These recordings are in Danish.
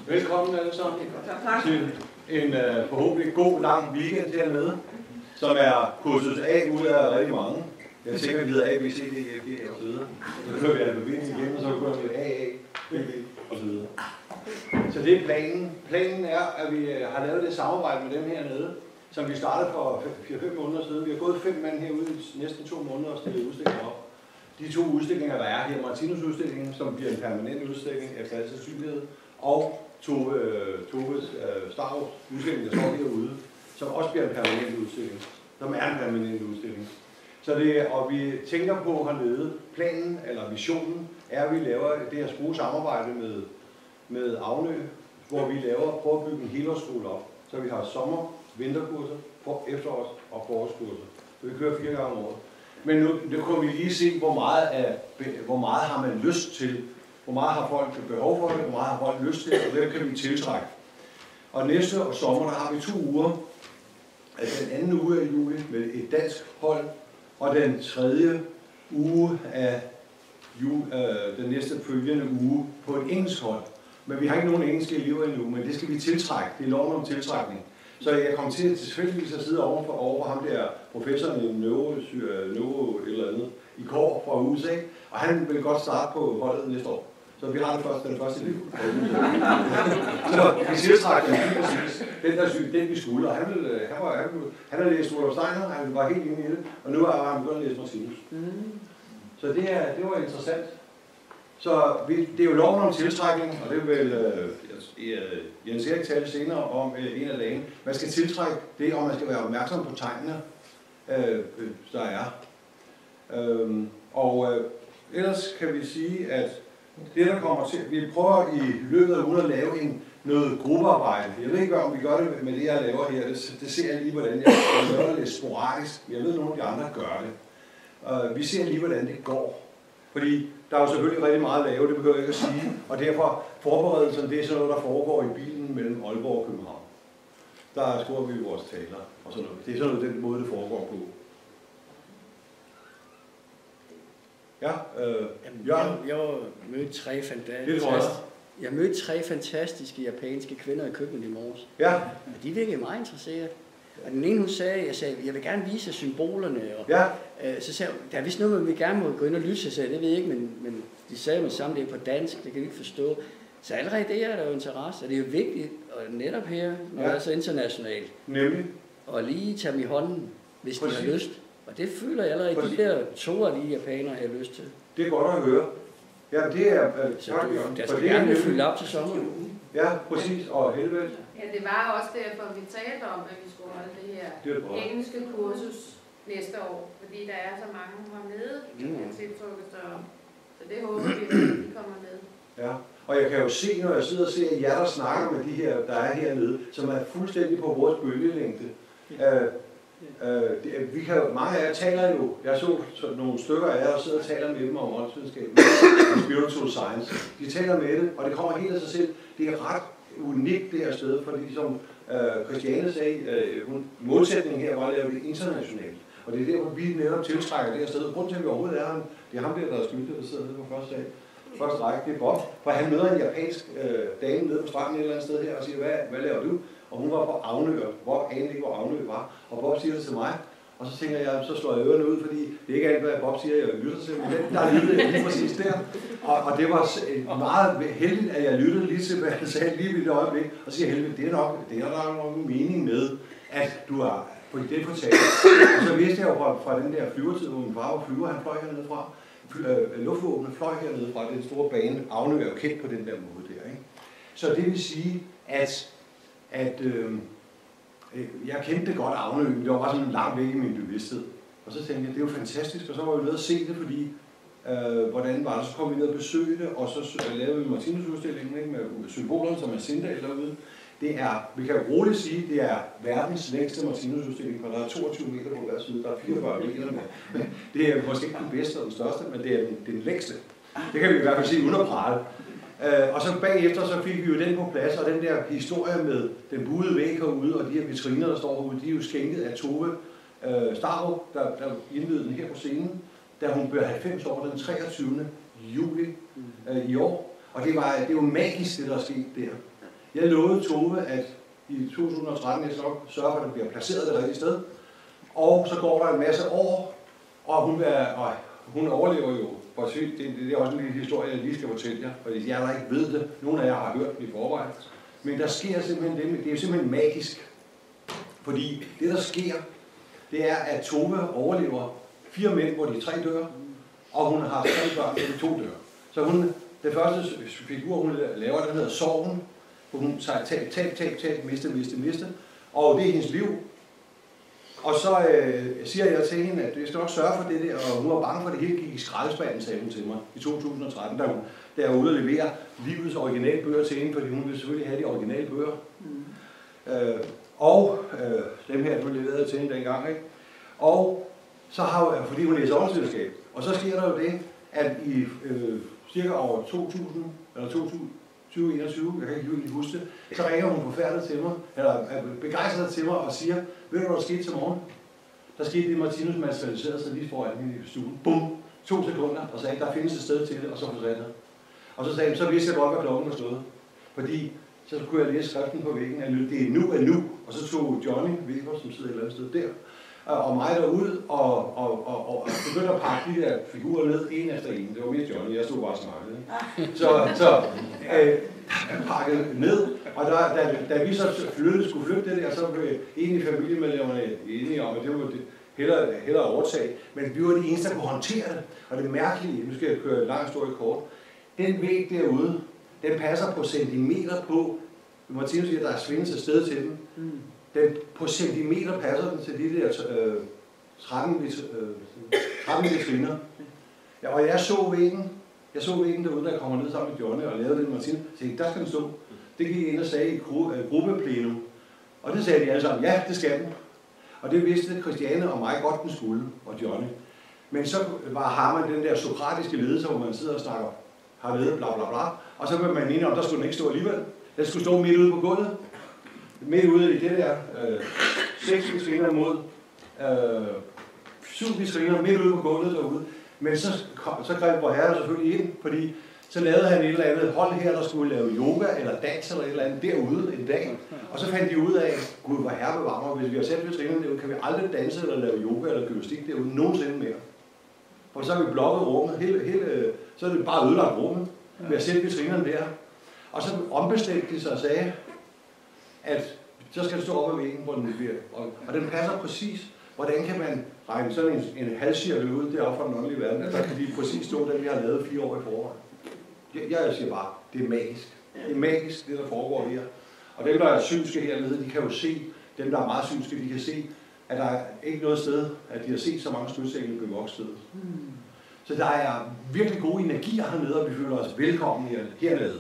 Velkommen alle sammen til en forhåbentlig god, lang weekend hernede, som er kursus A ud af rigtig mange. Jeg er sikker, at vi hedder A, B, C, D, E, F, G og så videre. Så kører vi alfabetet igen, og så kører vi A, B, B og så videre. Så det er planen. Planen er, at vi har lavet det samarbejde med dem hernede, som vi startede for 4-5 måneder siden. Vi har gået 5 mand herude i næsten 2 måneder og stillet udstillinger op. De 2 udstillinger, der er her, Martinus-udstillingen, som bliver en permanent udstilling efter al sandsynlighed, og Toves Starups udstilling, der står herude, som også bliver en permanent udstilling. Som er en permanent udstilling. Så det, og vi tænker på hernede, planen eller visionen er, at vi laver det her gode samarbejde med Avnø, hvor vi prøver at bygge en helårsskole op. Så vi har sommer, vinterkurser, efterårs- og forårskurser. Så vi kører 4 gange om året. Men nu kunne vi lige se, hvor meget har man lyst til, hvor meget har folk behov for det, hvor meget har folk lyst til, og hvem kan vi tiltrække. Og næste sommer, der har vi 2 uger. Altså den anden uge af juli med et dansk hold, og den 3. uge af den næste følgende uge på et engelsk hold. Men vi har ikke nogen engelske elever endnu, men det skal vi tiltrække. Det er loven om tiltrækning. Så jeg kom til tilfældigvis at sidde over ham der, professoren i neuro eller andet, i går fra USA, og han vil godt starte på holdet næste år. Så vi har den første liv. Så vi tiltrækker den lige præcis. Den vi skulle, og han har læst Rudolf Steiner, han var helt inde i det, og nu har han begyndt at læse Martinus. Så det var interessant. Så det er jo loven om tiltrækning, og det vil Jens Erik tale senere om en af dagene. Man skal tiltrække det, og man skal være opmærksom på tegnene, der er. Ellers kan vi sige, at det der kommer til, vi prøver i løbet af ugen at lave noget gruppearbejde. Jeg ved ikke, om vi gør det med det, jeg laver her. Det ser jeg lige, hvordan jeg laver det lidt sporadisk. Jeg ved, at nogle af de andre gør det. Vi ser lige, hvordan det går. Fordi der er jo selvfølgelig rigtig meget at lave, det behøver jeg ikke at sige. Og derfor forberedelsen, det er sådan noget, der foregår i bilen mellem Aalborg og København. Der skriver vi vores taler og sådan noget. Det er sådan noget, den måde, det foregår på. Ja, Jørgen? Jeg mødte 3 fantastiske japanske kvinder i køkkenet i morges. Ja. Og de virkede meget interesserede. Og den ene, hun sagde, jeg vil gerne vise symbolerne. Og ja. Så sagde hun, der er vist noget, man vil gerne må gå ind og lytte. Så sagde det ved jeg ikke, men de sagde med sammen, det er på dansk, det kan vi ikke forstå. Så allerede det er der jo interesse, og det er jo vigtigt, og netop her, når det er så internationalt. Nemlig. Og lige tage dem i hånden, hvis de har lyst. Og det føler jeg allerede, de der 2 af de japanere har lyst til. Det er godt at høre. Ja, det er... der skal gerne fylde op til sommer. Ja, præcis. Og helvede. Ja, det var også derfor, vi talte om, at vi skulle holde det her engelske kursus næste år. Fordi der er så mange hernede, der tiltrukket sig om. Så det håber vi, at de kommer med. Ja, og jeg kan jo se, når jeg sidder og ser jer, der snakker med de her, der er hernede, som er fuldstændig på vores bølgelængde. Mange af jer taler jo, jeg så nogle stykker af jer, og sidder og taler med dem om åndsvidenskab, og spiritual science. De taler med det, og det kommer helt af sig selv. Det er ret unikt det her sted, fordi som Christiane sagde, målsætningen her var at lave det internationalt. Og det er der, hvor vi netop tiltrækker det her sted. Grunden til, at vi overhovedet er her, det er ham der er skyldig, der sidder nede på første række, det er Bob. For han møder en japansk dame nede på stranden et eller andet sted her og siger, hvad laver du? Og hun var på Avnø, hvor anede ikke, hvor Avnø var. Og Bob siger det til mig, og så tænker jeg, så slår jeg ørerne ud, fordi det er ikke alt, hvad Bob siger, jeg lytter til, men der er lige præcis der. Og det var meget heldigt, at jeg lyttede lige til, hvad han sagde lige ved det øjeblik, og så siger jeg, heldigt, det er nok en mening med, at du er på det fortalt. Og så vidste jeg jo fra den der flyvertid, hvor min far var flyver, han fløj hernede fra. Luftvåbnet fløj hernede fra den store bane. Avnø er jo kendt på den der måde der, ikke? Så det vil sige, at jeg kendte det godt Avnø, men det var bare sådan langt væk i min bevidsthed. Og så tænkte jeg, det er jo fantastisk, og så var vi nede og se det, fordi hvordan var det, så kom vi ned og besøgte det, og så lavede vi Martinus-udstillingen med symbolerne, som er Sindal derude. Det er, vi kan roligt sige, det er verdens længste Martinus-udstilling, for der er 22 meter på hver side, der er 44 meter med. Men det er måske ikke den bedste og den største, men det er den længste. Det kan vi i hvert fald sige uden at prale. Og så bagefter så fik vi jo den på plads, og den der historie med den buede væg herude, og de her vitriner, der står herude, de er jo skænket af Tove Starup, der indvidede den her på scenen, da hun blev 90 år den 23. juli i år. Og det er jo magisk, det der er sket der. Jeg lovede Tove, at i 2013, jeg skal nok sørge for, at det bliver placeret det rigtige sted. Og så går der en masse år, og hun overlever jo. Det er også en lille historie, jeg lige skal fortælle jer, fordi jeg der ikke ved det. Nogle af jer har hørt den i forvejen. Men der sker simpelthen det er simpelthen magisk. Fordi det, der sker, det er, at Tove overlever 4 mænd, hvor de 3 dør, og hun har 3 børn, hvor de 2 dør. Så den første figur, hun laver, den hedder Sorgen, hvor hun tab, miste, og det er hendes liv. Og så siger jeg til hende, at jeg skal nok sørge for det der, og hun var bange for, at det hele gik i skraldespanden, sagde hun til mig i 2013, da jeg var ude at levere livets originalbøger til hende, fordi hun ville selvfølgelig have de originale bøger. Dem her, du leverede til hende dengang, ikke? Og så har jeg, fordi hun læser åndsvidenskab, og så sker der jo det, at i cirka år 2000, eller 2021, jeg kan ikke huske det, så ringer hun forfærdet til mig, eller begejstret til mig og siger, ved du hvad der skete til morgen? Der skete det, Martinus materialiserede sig lige foran min stue. Bum! 2 sekunder, og sagde, der findes et sted til det, og så forsvandt det. Og så sagde han, så vidste jeg godt, hvad klokken var stået. Fordi så kunne jeg læse skriften på væggen, at det er nu. Og så tog Johnny Weber, som sidder et eller andet sted der, og mig derud, og begyndte at pakke de der figurer ned, en efter en. Det var mest Johnny, jeg stod bare og snakkede. Så pakket ned, og da vi så skulle flytte det der, så blev en i familiemedlemmerne enige om, at det var hellere overtage. Men vi var de eneste, der kunne håndtere det. Og det mærkelige, nu skal jeg køre en lang historie kort, den væg derude, den passer på centimeter på, Martinus siger, at der er svindes et sted til den. Den på centimeter passer den til de der 13 vitriner. Ja, og jeg så væggen derude, der kommer ned sammen med Johnny og lavede den Martinus. Så der skal den stå. Det gik ind og sagde i gruppeplenum. Og det sagde de alle sammen, ja, det skal den. Og det vidste Christiane og mig godt, den skulle, og Johnny. Men så har man den der sokratiske ledelse, hvor man sidder og snakker, har ledet bla bla bla. Og så vil man mene om, der skulle den ikke stå alligevel. Den skulle stå midt ude på gulvet. Midt ude i det der 6 vitriner mod 7 vitriner midt ude på gulvet derude. Men så greb vor herre selvfølgelig ind, fordi så lavede han et eller andet hold her, der skulle lave yoga eller dans eller et eller andet derude en dag. Og så fandt de ud af, gud, hvor herre bevarer mig, hvis vi har sat vitrinerne derude, kan vi aldrig danse eller lave yoga eller gymnastik derude nogensinde mere. Og så har vi blokket rummet, så er det bare ødelagt rummet ved at sætte vitrinerne der. Og så ombestemte de sig og sagde, at så skal det stå op ad væggen, hvor den bliver. Og den passer præcis. Hvordan kan man regne sådan en halvcirkel ud deroppe fra den åndelige verden, at der kan de præcis stå, den vi har lavet 4 år i forvejen. Jeg siger bare, det er magisk. Det er magisk, det der foregår her. Og dem, der er synske hernede, de kan jo se, dem, der er meget synske, de kan se, at der er ikke noget sted, at de har set så mange skudsengle bevokset. Så der er virkelig gode energier hernede, og vi føler os velkommen hernede.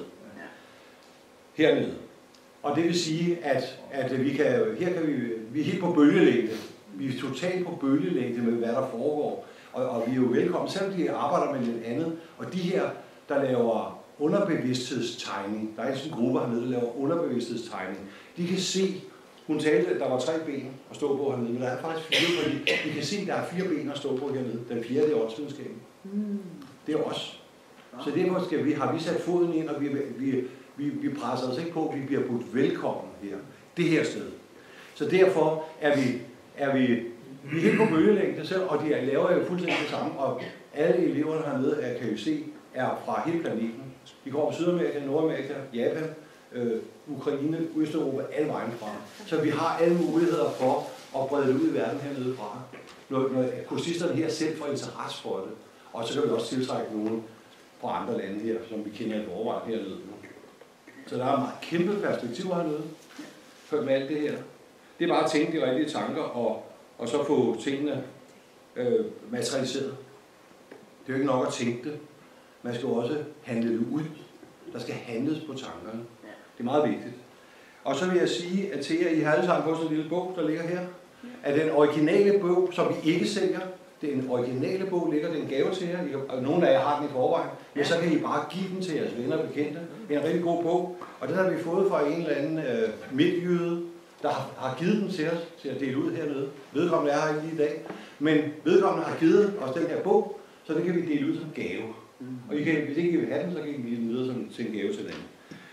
Og det vil sige, at vi er helt på bølgelængde. Vi er totalt på bølgelængde med, hvad der foregår. Og vi er jo velkommen, selvom de arbejder med noget andet. Og de her, der laver underbevidsthedstegning, der er sådan en gruppe hernede, der laver underbevidsthedstegning, de kan se, hun talte, at der var 3 ben at stå på hernede, men der er faktisk 4, fordi vi kan se, at der er 4 ben at stå på hernede. Den 4. det er åndsvidenskaben. Det er os. Så derfor har vi sat foden ind, og vi presser os ikke på, vi bliver budt velkommen her. Det her sted. Så derfor er vi helt på bølgelængde selv, og de laver jo fuldstændig det samme, og alle eleverne hernede, kan jo se, er fra hele planeten. De går fra Sydamerika, Nordamerika, Japan, Ukraine, Østeuropa, alle vejen fra. Så vi har alle muligheder for at brede det ud i verden hernede fra. Når kursisterne her selv får interesse for det, og så kan vi også tiltrække nogen fra andre lande her, som vi kender i forvejen hernede. Så der er meget kæmpe perspektiver hernede, med alt det her. Det er bare at tænke de rigtige tanker, og så få tingene materialiseret. Det er jo ikke nok at tænke det. Man skal også handle det ud. Der skal handles på tankerne. Det er meget vigtigt. Og så vil jeg sige, at til jer, I har alle sammen på sådan en lille bog, der ligger her, at den originale bog, som vi ikke sælger, den originale bog ligger, det er en gave til jer, og nogle af jer har den i forvejen, men så kan I bare give den til jeres venner og bekendte. Det er en rigtig god bog, og den har vi fået fra en eller anden midtjyde, der har givet den til os, til at dele ud hernede. Vedkommende er her ikke lige i dag, men vedkommende har givet os den her bog, så det kan vi dele ud som gave. Og I kan, hvis ikke I vil have den, så kan I give den videre til en gave til den.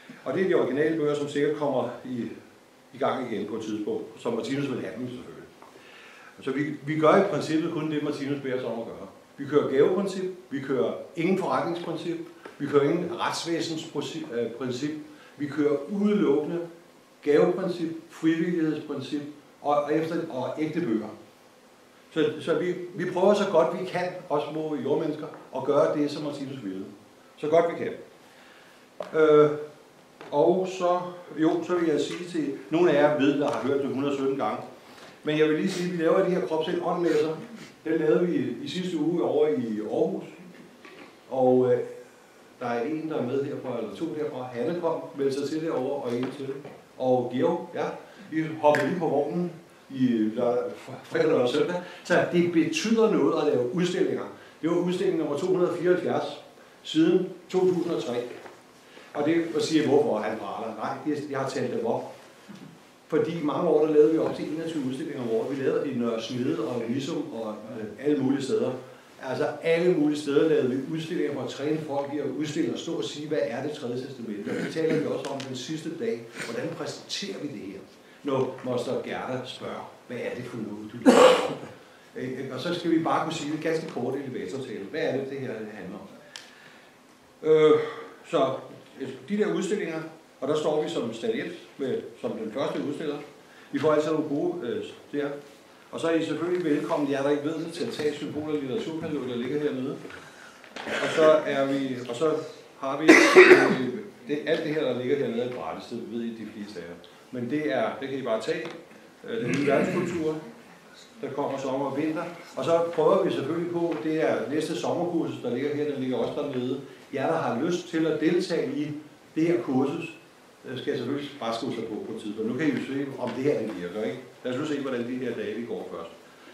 Og det er de originale bøger, som sikkert kommer i gang igen på et tidspunkt, som Martinus vil have dem selvfølgelig. Så vi gør i princippet kun det, Martinus beder os om at gøre. Vi kører gaveprincip, vi kører ingen forretningsprincip, vi kører ingen retsvæsensprincip, vi kører udelukkende gaveprincip, frivillighedsprincip og ægte bøger. Så vi prøver så godt vi kan, også små jordmennesker, at gøre det, som Martinus ville. Så godt vi kan. Og så vil jeg sige til, nogle af jer ved, der har hørt det 117 gange, men jeg vil lige sige, at vi laver de her kropsind åndmesser. Den lavede vi i sidste uge over i Aarhus. Og der er en, der er med herfra, eller to herfra. Hanne kom, meldte sig til derovre, og en til. Og Georg, ja, vi hoppede lige på vognen i fredag og søndag. Så det betyder noget at lave udstillinger. Det var udstilling nummer 274 siden 2003. Og det vil sige, hvorfor han praler. Nej, jeg har talt dem op. Fordi i mange år, der lavede vi op til 21 udstillinger om året. Vi lavede i Nørre Snede og Nissum og alle mulige steder. Altså alle mulige steder lavede vi udstillinger for at træne folk i at udstille og stå og sige, hvad er det tredje testamente. Og det taler vi også om den sidste dag. Hvordan præsenterer vi det her? Når moster Gerda spørger, hvad er det for noget, du laver? Og så skal vi bare kunne sige det ganske kort i elevatortale. Hvad er det, det her handler om? Så de der udstillinger, og der står vi som stad 1, som den første udstiller. Vi får altså nogle gode der. Og så er I selvfølgelig velkommen, jer der ikke ved det, til at tage symbol- og litteraturkatalog, der ligger hernede. Og så har vi alt det her, der ligger hernede, er gratis, det ved I de fleste af jer. Men det kan I bare tage. Den nye verdenskultur, der kommer sommer og vinter. Og så prøver vi selvfølgelig på, det er næste sommerkursus, der ligger her, der ligger også dernede. Jer, der har lyst til at deltage i det her kursus, skal jeg selvfølgelig bare skrive sig på et tidspunkt. Nu kan I jo se, om det her virker, ikke? Lad os nu se, hvordan de her dage går først.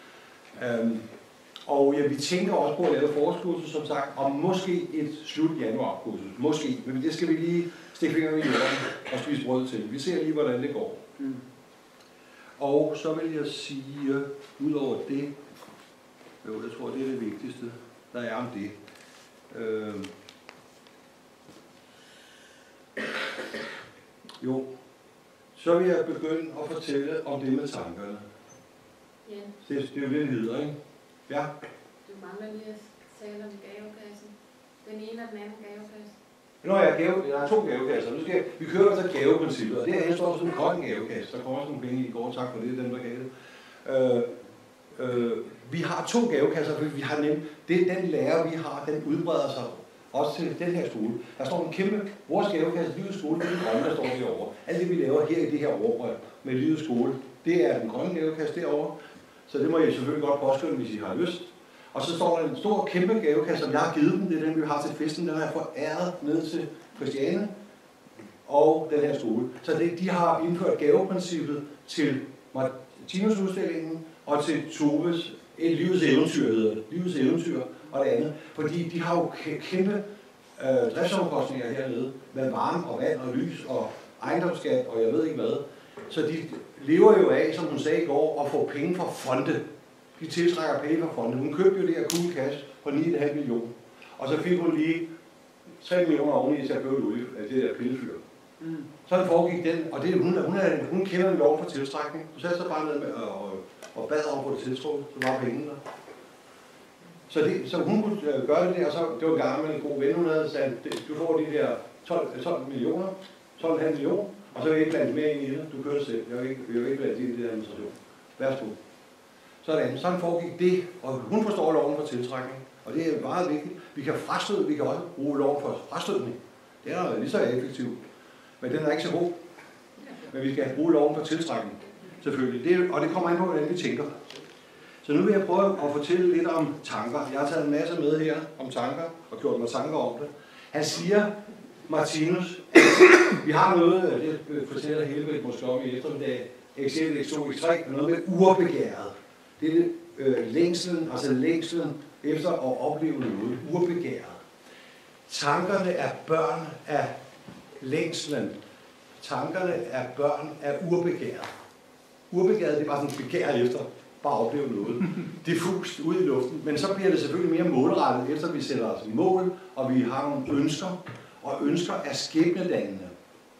Og ja, vi tænker også på at lave forårskursus, som sagt, og måske et slut januar-kursus. Måske, men det skal vi lige stikke fingrene i jorden og spise brød til. Vi ser lige, hvordan det går. Og så vil jeg sige, ud over det, jeg tror, det er det vigtigste, der er om det. Så vil jeg begynde at fortælle om det med tankerne. Ja. Det er jo det, hedder, ikke? Ja. Du mangler lige at tale om gavekassen. Den ene og den anden gavekasse. Der er 2 gavekasser. Vi kører altså gaveprincippet, og det her står sådan en grøn gavekasse. Der kommer også nogle penge i går, tak for det, den der gav det. Vi har 2 gavekasser, for vi har nemt, den lærer vi har, den udbreder sig også til den her skole. Der står en kæmpe, vores gavekasse, Livets Skole, det er den grønne, der står derovre. Alt det vi laver her i det her overbrød med Livets Skole, det er den grønne gavekasse derovre. Så det må I selvfølgelig godt påskynde, hvis I har lyst. Og så står der en stor, kæmpe gavekasse, som jeg har givet dem. Det er den, vi har til festen. Den har jeg foræret ned til Christiane og den her skole. Så de har indført gaveprincippet til Martinus-udstillingen og til Toves Livets Eventyr, hedder det. Livets Eventyr og det andet. Fordi de har jo kæmpe driftsomkostninger hernede med varme og vand og lys og ejendomsskat og jeg ved ikke hvad. Så de lever jo af, som hun sagde i går, at få penge fra fonde. De tiltrækker penge fra fonde. Hun købte jo det her cool cash på 9,5 millioner. Og så fik hun lige 3 millioner oveni til at købe det der pillefyr. Så det foregik den, og det, hun kender en lov for tiltrækning. Hun satte sig bare ned med og bad om på det tiltrukket, så var pengene der. Så hun kunne gøre det der, og så det var en gang med en god ven, hun havde sagt, du får de der 12 millioner, 12,5 millioner, og så vil jeg ikke blande mere ind i det. Du kører det selv. Jeg vil ikke blande ind i det der administration. Værsgo. Sådan foregik det, og hun forstår loven for tiltrækning, og det er meget vigtigt. Vi kan også bruge loven for frastødning. Det er lige så effektivt, men den er ikke så god. Men vi skal bruge loven for tiltrækning, selvfølgelig. Og det kommer an på, hvordan vi tænker. Så nu vil jeg prøve at fortælle lidt om tanker. Jeg har taget en masse med her om tanker, og gjort mig tanker om det. Han siger, Martinus, at vi har noget, det fortæller Helvete måske om i eftermiddag, X1, X2, X3, noget med urbegæret. Det er længslen efter at opleve noget, urbegæret. Tankerne er børn af længslen. Tankerne er børn af urbegæret. Urbegæret, det er bare sådan begær efter, bare opleve noget. Diffust ud i luften, men så bliver det selvfølgelig mere målrettet, efter vi sætter os mål, og vi har nogle ønsker, og ønsker er skæbnedannende.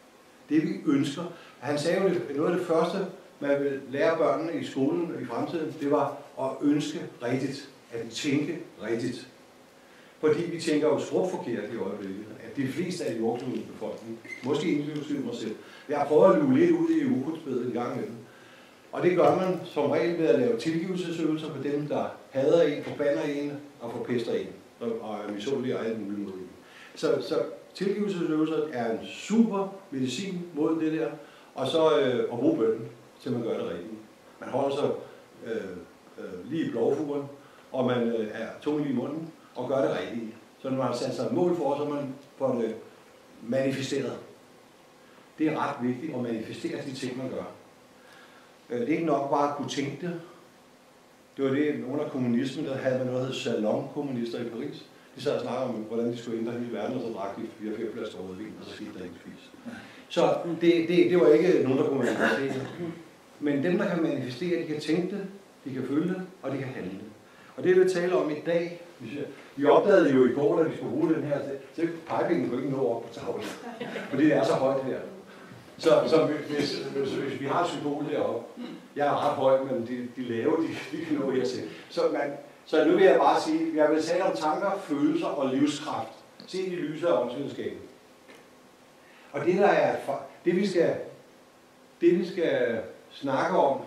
det vi ønsker. Han sagde jo, at noget af det første, man vil lære børnene i skolen i fremtiden, det var at ønske rigtigt, at tænke rigtigt. Fordi vi tænker jo sprogforkert i øjeblikket, at de fleste af jordklodens befolkning, måske inklusive mig selv, jeg har prøvet at luge lidt ud i ukrudtsbedet en gang imellem. Og det gør man som regel ved at lave tilgivelsesøvelser for dem, der hader en, forbander en og forpester en, og er misundelige og alt muligt mod en. Så tilgivelsesøvelser er en super medicin mod det der, og så at bruge bønnen, til man gør det rigtigt. Man holder sig lige i blovfuren, og man er tungen i munden, og gør det rigtigt. Så når man har sat sig et mål for, så man får det manifesteret. Det er ret vigtigt at manifestere de ting, man gør. Det er ikke nok bare at kunne tænke det. Det var det, under kommunismen, der havde man noget, der hed salonkommunister i Paris. De sad og snakkede om, hvordan de skulle ændre hele verden, og så drak de 4 flasker rødvin, og så skete der ikke spis. Så det var ikke nogen, der kunne manifestere det. Men dem, der kan manifestere, de kan tænke det, de kan føle det, og de kan handle det. Og det, vi vil tale om i dag, vi opdagede jo i går, da vi skulle bruge den her, så pegepingen kunne ikke nå op på tavlen, fordi det er så højt her. Så hvis vi har et symbol deroppe, jeg er ret høj, men de lave, de kan nå hertil. Så nu vil jeg bare sige, at jeg vil tale om tanker, følelser og livskraft. Se i lyset af åndsvidenskaben. Og det vi skal snakke om,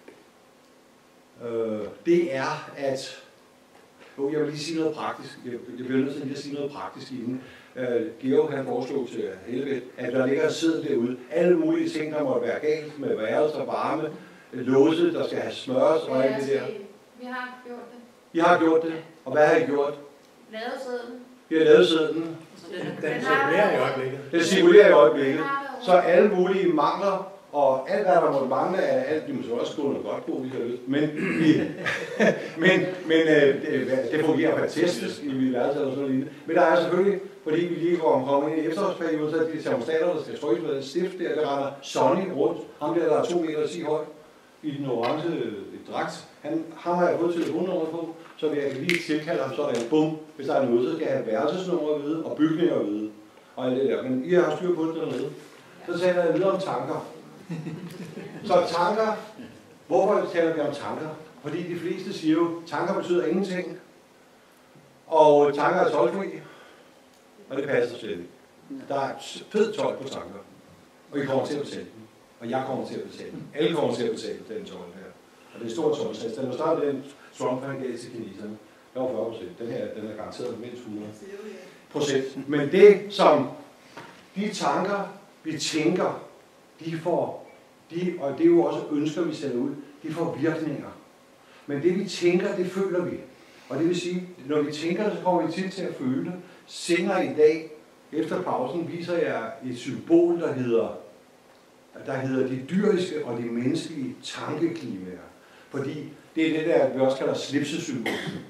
det er, at jeg vil lige sige noget praktisk. Jeg bliver nødt til lige at sige noget praktisk i den. Georg han foreslog til helvede, at der ligger en seddel derude. Alle mulige ting, der måtte være galt med værelser, varme, låse, der skal have smøres og alt det der. Vi har gjort det. I har gjort det. Og hvad har I gjort? Lavet sedlen. Vi har lavet sedlen. Den cirkulerer i øjeblikket. Den cirkulerer i øjeblikket. Så alle mulige mangler, og alt hvad der måtte mangle af alt, de måske også gå noget godt på, vi kan løse. Men det fungerer fantastisk i mit værelse eller sådan noget. Men der er selvfølgelig, fordi vi lige kommer ind i efterårsperioden, så er de termostater, der skal trykkes med den stift der render Sonny rundt. Ham der er 2 meter 10 høj i den orange dragt. Ham har jeg fået telefonnummer på, så jeg kan lige tilkalde ham sådan, bum, hvis der er noget, så skal jeg have værelsesnummer at vide, og bygninger at vide, og alt det der. Men I har styr på det dernede. Så taler jeg videre om tanker. Så tanker, hvorfor taler vi om tanker? Fordi de fleste siger jo, tanker betyder ingenting, og tanker er toldfri, og det passer slet ikke. Der er fed told på tanker, og I kommer til at betale den, og jeg kommer til at betale den. Alle kommer til at betale den told her. Og det er stor toldsats. Den var startet den Trump han gav til kineserne. Det var 40%. Den her, den er garanteret mindst 100%. Men det, som de tanker, vi tænker, og det er jo også ønsker, vi sætter ud, de får virkninger. Men det, vi tænker, det føler vi. Og det vil sige, når vi tænker det, så kommer vi tit til at føle det. Senere i dag, efter pausen, viser jeg et symbol, der hedder de dyriske og de menneskelige tankeklimaer. Fordi det er det der, vi også kalder slipsesymbol.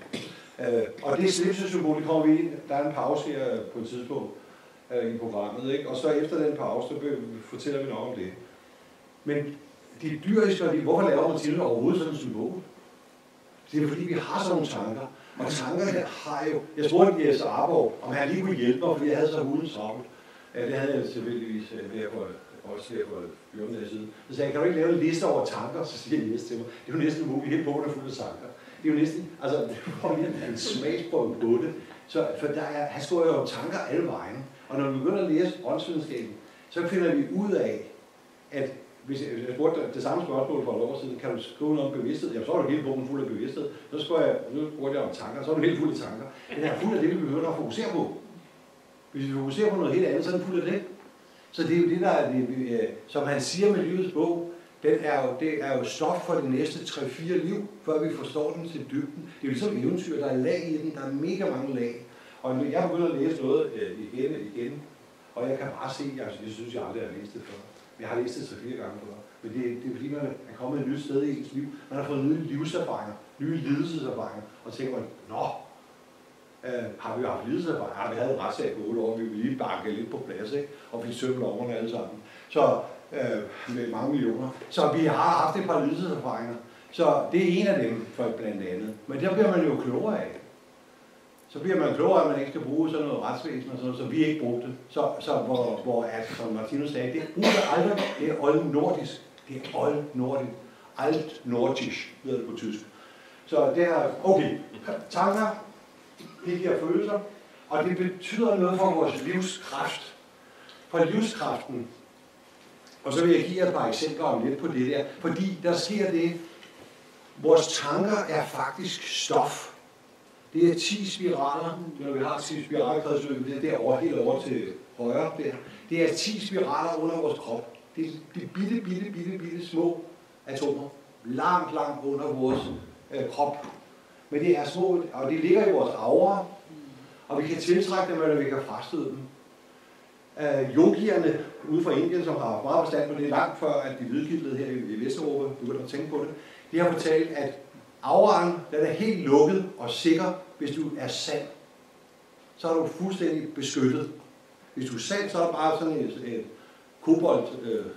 Og det slipsesymbol, det kommer vi ind, der er en pause her på et tidspunkt i programmet, ikke? Og så efter den pause, så fortæller vi nok om det. Men de dyriske, hvorfor laver man til overhovedet sådan et symbol? Det er fordi, vi har sådan nogle tanker. Og tankerne har jo... Jeg spurgte Jes Arborg, om han lige kunne hjælpe mig, fordi jeg havde så huden travlt. Det havde jeg tilfældigvis her for 14 dage siden. Så sagde jeg, kan du ikke lave en liste over tanker? Så siger Jes til mig, det er jo næsten umuligt, helt bogen er fuld af tanker. Det er jo næsten... Altså, det var en smagsprøve på det. For han skriver jo om tanker alle vejen. Og når vi begynder at læse åndsvidenskaben, så finder vi ud af, at hvis jeg spurgte det samme spørgsmål for et år siden, kan du skrive noget om bevidsthed? Jamen, så var det hele bogen fuld af bevidsthed. Så spurgte jeg om tanker, så er det helt fuld af tanker. Den er fuld af det, vi behøver at fokusere på. Hvis vi fokuserer på noget helt andet, så er den fuld af det. Så det er jo det, der er det, som han siger med livets bog, det er jo stof for de næste 3-4 liv, før vi forstår den til dybden. Det er jo ligesom eventyr, der er lag i den, der er mega mange lag. Og jeg begynder at læse noget igen, og jeg kan bare se, jeg synes, jeg aldrig har læst det før. Jeg har læst det 3-4 gange før. Men det er fordi, man er kommet et nyt sted i ens liv. Man har fået nye livserfaringer, nye lidelseserfaringer, og tænker man, har vi haft lidelseserfaringer? Ja, vi havde en retssag på 8 år, vi ville lige banke lidt på plads, ikke? Og fik sømme lommerne alle sammen. Så med mange millioner. Så vi har haft et par lidelseserfaringer. Så det er en af dem, for blandt andet. Men der bliver man jo klogere af. så bliver man klogere, at man ikke skal bruge sådan noget retsvæsen og sådan noget, så vi ikke brugte det. Som Martinus sagde, det bruger aldrig, det er oldnordisk. Det er oldnordisk. Altnordisk, hedder det på tysk. Så det er, okay, tanker, det giver følelser, og det betyder noget for vores livskraft. For livskraften. Og så vil jeg give jer et par eksempler om lidt på det der, fordi der sker det, vores tanker er faktisk stof. Det er 10 spiraler, når vi har 10 spiralkredsløb, det er derovre, helt over til højre der. Det er 10 spiraler under vores krop. Det er bitte små atomer, langt under vores krop. Men det er små, og de ligger i vores aura, og vi kan tiltrække dem, eller vi kan frastøde dem. Yogierne ude fra Indien, som har meget forstand på det, langt før, at de hvidkildede her i Vesteuropa begyndte at tænke på det, de har fortalt, at auraen, den er helt lukket og sikker, hvis du er sand. Så er du fuldstændig beskyttet. Hvis du er sand, så er der bare sådan et kobolt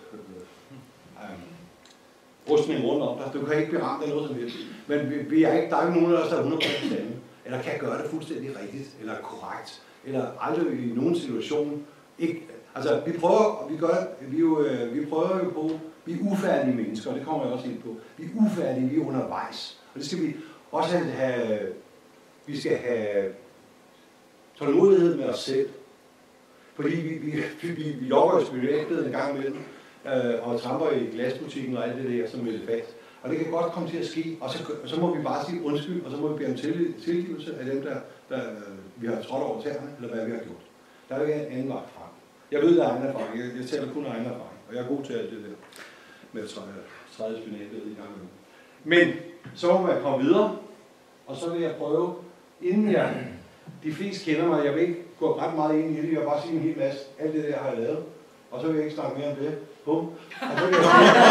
rustning rundt om dig. Du kan ikke blive ramt af noget som helst. Men vi er ikke, der er ikke nogen af os, der er 100% sande, eller kan gøre det fuldstændig rigtigt, eller korrekt, eller aldrig i nogen situation. Ikke, altså, vi prøver jo på, vi er ufærdige mennesker, og det kommer jeg også ind på. Vi er ufærdige, vi er undervejs. Og det skal vi også have, vi skal have tålmodighed med os selv. Fordi vi jogger jo spirituelt en gang imellem, og tramper i glasbutikken og alt det der, som vil fast. Og det kan godt komme til at ske, og så må vi bare sige undskyld, og så må vi bede om tilgivelse af dem, der vi har trådt over tæerne, eller hvad vi har gjort. Der er jo ikke en anden vej fra. Jeg ved, der er egen erfaring. Jeg taler kun egen erfaring, og jeg er god til alt det der med at træde spinatet i gang imellem. Men så må man komme videre, og så vil jeg prøve, inden de fleste kender mig, jeg vil ikke gå ret meget ind i det, jeg vil bare sige en hel masse, alt det der har jeg lavet, og så vil jeg ikke snakke mere om det. Bum. Og så vil jeg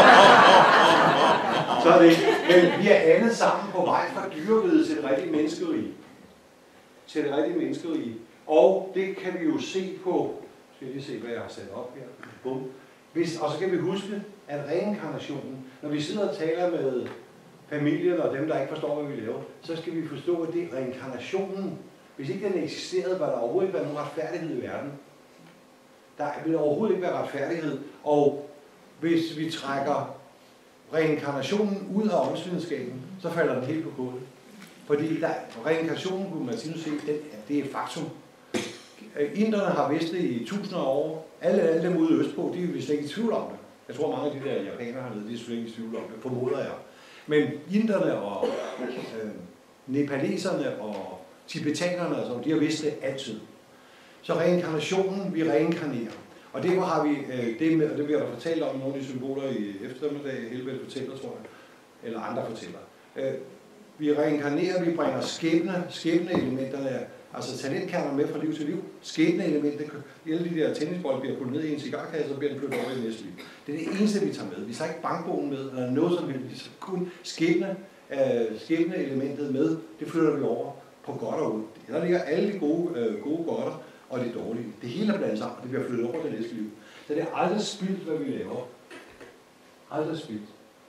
så er det. Men vi er alle sammen på vej fra dyreriget til det rigtige menneskerige. Og det kan vi jo se på, skal jeg lige se, hvad jeg har sat op her. Bum. Og så kan vi huske, at reinkarnationen, når vi sidder og taler med familien og dem, der ikke forstår, hvad vi laver, så skal vi forstå, at det er reinkarnationen. Hvis ikke den eksisterede, var der overhovedet ikke været nogen retfærdighed i verden. Der vil overhovedet ikke være retfærdighed. Og hvis vi trækker reinkarnationen ud af åndsvidenskaben, så falder den helt på gulvet. Fordi reinkarnationen, kunne man sige, det er et faktum. Inderne har vidst det i tusinder af år. Alle dem ude østpå, de er vist ikke i tvivl om det. Jeg tror, mange af de der japanere har ledet, de er slet ikke i tvivl om det, formoder jeg. Men inderne og nepaleserne og tibetanerne, altså, de har vidst det altid. Så reinkarnationen, vi reinkarnerer. Og derfor har vi, det bliver der fortalt om nogle af de symboler i eftermiddag, Helvede fortæller, tror jeg, eller andre fortæller. Vi reinkarnerer, vi bringer skæbneelementerne, altså talentkerner med fra liv til liv. Skæbneelementer, alle de der tennisbold bliver puttet ned i en cigarkasse, og bliver den flyttet over i næste liv. Det er det eneste, vi tager med. Vi tager ikke bankbogen med, eller noget som helst. Vi tager kun skæbneelementet med. Det flytter vi over på godt og ondt. Der ligger alle de gode godter og det dårlige. Det hele er blandet sammen, og det bliver flyttet over til næste liv. Så det er aldrig spildt, hvad vi laver. Aldrig spildt.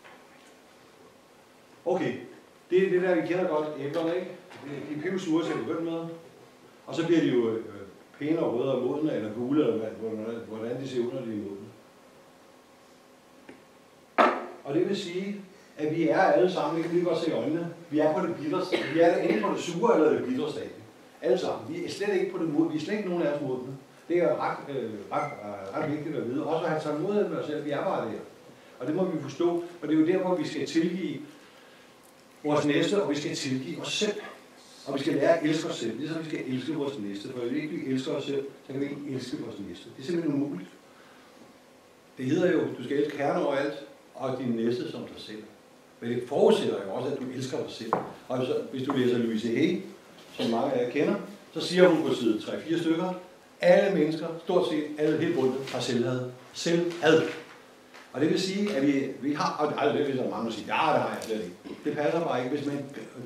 Okay, det er det der, vi kender godt æblerne, ikke? De er pivsure til at begynde med. Og så bliver de jo pæne og røde og modne, eller gule, eller hvordan de ser ud, når de er modne. Og det vil sige, at vi er alle sammen, ikke lige godt se i øjnene, vi er på det bitre, vi er inde på det sure eller det bitre stadie. Alle sammen. Vi er slet ikke på det modne, vi er slet ikke nogen af os modne. Det er ret vigtigt at vide. Også at have tålmodighed med os selv, vi er bare der. Og det må vi forstå, og det er jo derfor, vi skal tilgive vores næste, og vi skal tilgive os selv. Og vi skal lære at elske os selv, ligesom vi skal elske vores næste. For hvis vi ikke elsker os selv, så kan vi ikke elske vores næste. Det er simpelthen umuligt. Det hedder jo, du skal elske Herren over alt, og din næste som dig selv. Men det forudsætter jo også, at du elsker dig selv. Og hvis du læser Louise Hay, som mange af jer kender, så siger hun på side 3-4 stykker, alle mennesker, stort set alle helt bundet, har selvhad. Selvhad. Og det vil sige, at vi har, og det vil så mange sige, ja, det har jeg slet ikke. Det passer bare ikke, hvis man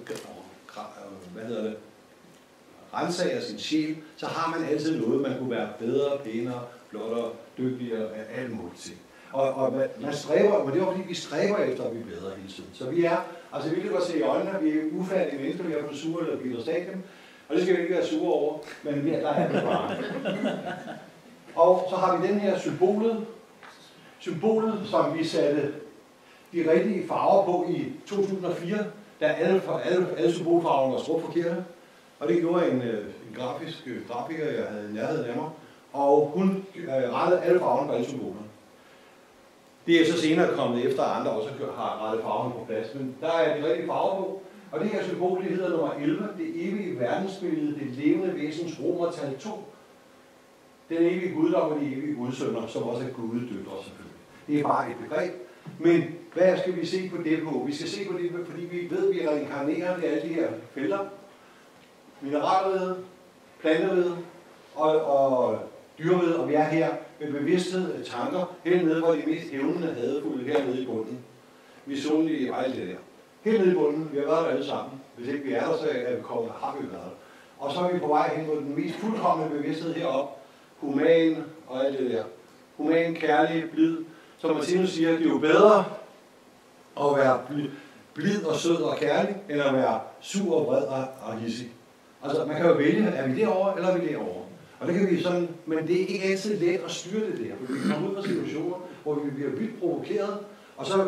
renser sin sjæl, så har man altid noget, man kunne være bedre, pænere, flottere, dygtigere, alt muligt ting. Og man stræber, men det er fordi, vi stræber efter at blive bedre hele tiden. Så vi er, altså vi kan godt se i øjnene, vi er ufærdige mennesker, vi er på det sure eller bitre stadium, Og det skal vi ikke være sure over, men der er det bare. Og så har vi den her symbolet, som vi satte de rigtige farver på i 2004, da alle symbolfarverne var strukt forkerte. Og det gjorde en grafiker, jeg havde i nærheden af mig, og hun rettede alle farverne på alle symbolerne. Det er så senere kommet efter, at andre også har rettet farverne på plads, men der er de rigtige farver på. Og det her symbol, det hedder nummer 11, det evige verdensbillede, det levende væsens romertal 2. Den evige guddom og de evige gudsønner, som også er guddøtre selvfølgelig. Det er bare et begreb. Men hvad skal vi se på det på? Vi skal se på det, fordi vi ved, at vi reinkarnerer det alle de her felter. Mineralved, planteved og dyreved, og vi er her med bevidsthed, tanker, helt nede, hvor de mest hævnende hadefulde, hernede i bunden. Misundelige og alt det der. Helt nede i bunden, vi har været der alle sammen. Hvis ikke vi er der, så er vi kommet, har vi været der. Og så er vi på vej hen mod den mest fuldkomne bevidsthed heroppe. Human og alt det der. Human, kærlig, blid. Som Martinus siger, det er jo bedre at være blid og sød og kærlig, end at være sur og vred og hissig. Altså, man kan jo vælge, er vi derovre, eller er vi derovre? Og det kan vi sådan, men det er ikke altid let at styre det der, for vi kommer ud fra situationer, hvor vi bliver vildt provokeret, og så